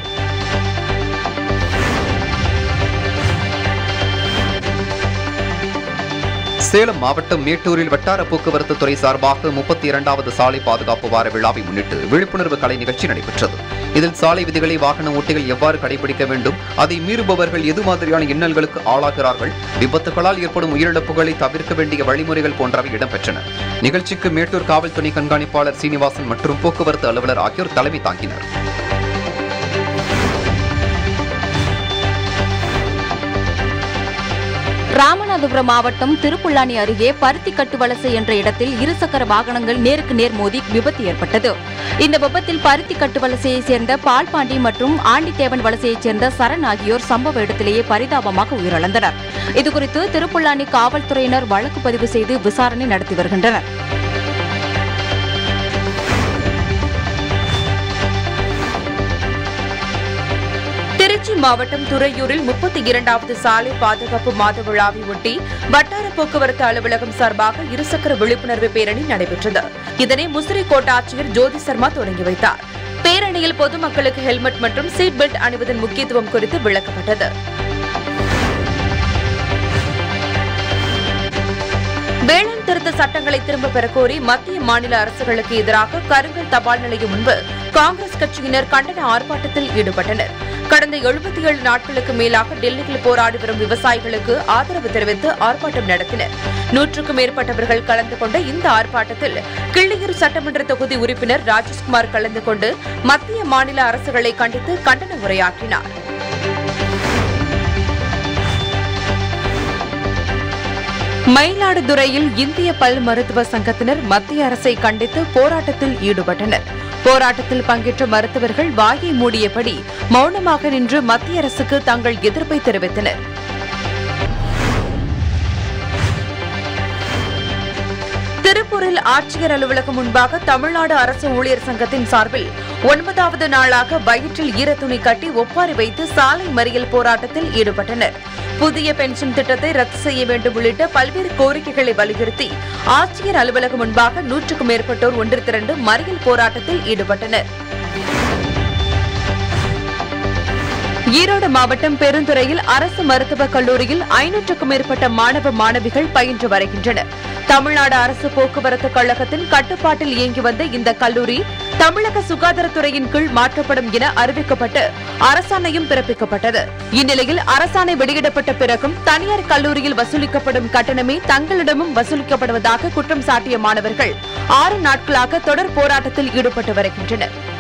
சேலம் மாவட்டம் மேட்டூரில் வட்டார போக்குவரத்து துறை சார்பாக முப்பத்தி இரண்டாவது சாலை பாதுகாப்பு வார விழாவை முன்னிட்டு விழிப்புணர்வு கலை நிகழ்ச்சி நடைபெற்றது. இதில் சாலை விதிகளை வாகன ஓட்டிகள் எவ்வாறு கடைபிடிக்க வேண்டும், அதை மீறுபவர்கள் எது மாதிரியான இன்னல்களுக்கு ஆளாகிறார்கள், விபத்துகளால் ஏற்படும் உயிரிழப்புகளை தவிர்க்க வேண்டிய வழிமுறைகள் போன்றவை இடம்பெற்றன. நிகழ்ச்சிக்கு மேட்டூர் காவல் துணை கண்காணிப்பாளர் சீனிவாசன் மற்றும் போக்குவரத்து அலுவலர் ஆகியோர் தலைமை தாங்கினர். ராமநாதபுரம் மாவட்டம் திருப்புல்லானி அருகே பருத்தி கட்டுவலசை என்ற இடத்தில் இருசக்கர வாகனங்கள் நேருக்கு நேர் மோதி விபத்து ஏற்பட்டது. இந்த விபத்தில் பருத்தி கட்டுவலசையைச் சேர்ந்த பால்பாண்டி மற்றும் ஆண்டித்தேவன் வலசையைச் சேர்ந்த சரண் ஆகியோர் சம்பவ இடத்திலேயே பரிதாபமாக உயிரிழந்தனர். இதுகுறித்து திருப்புல்லானி காவல்துறையினர் வழக்கு பதிவு செய்து விசாரணை நடத்தி வருகின்றனர். திருச்சி மாவட்டம் துறையூரில் முப்பத்தி இரண்டாவது சாலை பாதுகாப்பு மாத விழாவை ஒட்டி வட்டார போக்குவரத்து அலுவலகம் சார்பாக இருசக்கர விழிப்புணர்வு பேரணி நடைபெற்றது. இதனை முசிறி கோட்டாட்சியர் ஜோதி சர்மா தொடங்கி வைத்தார். பேரணியில் பொதுமக்களுக்கு ஹெல்மெட் மற்றும் சீட் பெல்ட் அணிவதன் முக்கியத்துவம் குறித்து விளக்கப்பட்டது. வேளாண் திருத்த சட்டங்களை திரும்பப் பெறக் கோரி மத்திய மாநில அரசுகளுக்கு எதிராக கருங்கல் தபால் நிலையம் முன்பு காங்கிரஸ் கட்சியினர் கண்டன ஆர்ப்பாட்டத்தில் ஈடுபட்டனர். கடந்த எழுபத்தி ஏழு நாட்களுக்கு மேலாக டெல்லியில் போராடி வரும் விவசாயிகளுக்கு ஆதரவு தெரிவித்து ஆர்ப்பாட்டம் நடத்தினர். நூற்றுக்கும் மேற்பட்டவர்கள் கலந்து கொண்ட இந்த ஆர்ப்பாட்டத்தில் கிள்ளியூர் சட்டமன்ற தொகுதி உறுப்பினர் ராஜேஷ்குமார் கலந்து கொண்டு மத்திய மாநில அரசுகளை கண்டித்து கண்டன உரையாற்றினார். மயிலாடுதுறையில் இந்திய பல் மருத்துவ சங்கத்தினர் மத்திய அரசை கண்டித்து போராட்டத்தில் ஈடுபட்டனர். போராட்டத்தில் பங்கேற்ற மருத்துவர்கள் வாயை மூடியபடி மௌனமாக நின்று மத்திய அரசுக்கு தங்கள் எதிர்ப்பை தெரிவித்தனர். திருப்பூரில் ஆட்சியர் அலுவலகம் முன்பாக தமிழ்நாடு அரசு ஊழியர் சங்கத்தின் சார்பில் ஒன்பதாவது நாளாக வயிற்றில் ஈரத்துணி கட்டி ஒப்பாரி வைத்து சாலை மறியல் போராட்டத்தில் ஈடுபட்டனர். புதிய பென்ஷன் திட்டத்தை ரத்து செய்ய வேண்டும் உள்ளிட்ட பல்வேறு கோரிக்கைகளை வலியுறுத்தி ஆட்சியர் அலுவலகம் முன்பாக நூற்றுக்கும் மேற்பட்டோர் ஒன்று திரண்டு மறியல் போராட்டத்தில் ஈடுபட்டனர். ஈரோடு மாவட்டம் பெருந்துறையில் அரசு மருத்துவக் கல்லூரியில் ஐநூற்றுக்கும் மேற்பட்ட மாணவ மாணவிகள் பயின்று வருகின்றனர். தமிழ்நாடு அரசு போக்குவரத்து கழகத்தின் கட்டுப்பாட்டில் இயங்கி வந்த இந்த கல்லூரி தமிழக சுகாதாரத்துறையின் கீழ் மாற்றப்படும் என அறிவிக்கப்பட்டு அரசாணையும் பிறப்பிக்கப்பட்டது. இந்நிலையில் அரசாணை வெளியிடப்பட்ட பிறகும் தனியார் கல்லூரியில் வசூலிக்கப்படும் கட்டணமே தங்களிடமும் வசூலிக்கப்படுவதாக குற்றம் சாட்டிய மாணவர்கள் ஆறு நாட்களாக தொடர் போராட்டத்தில் ஈடுபட்டு வருகின்றனர்.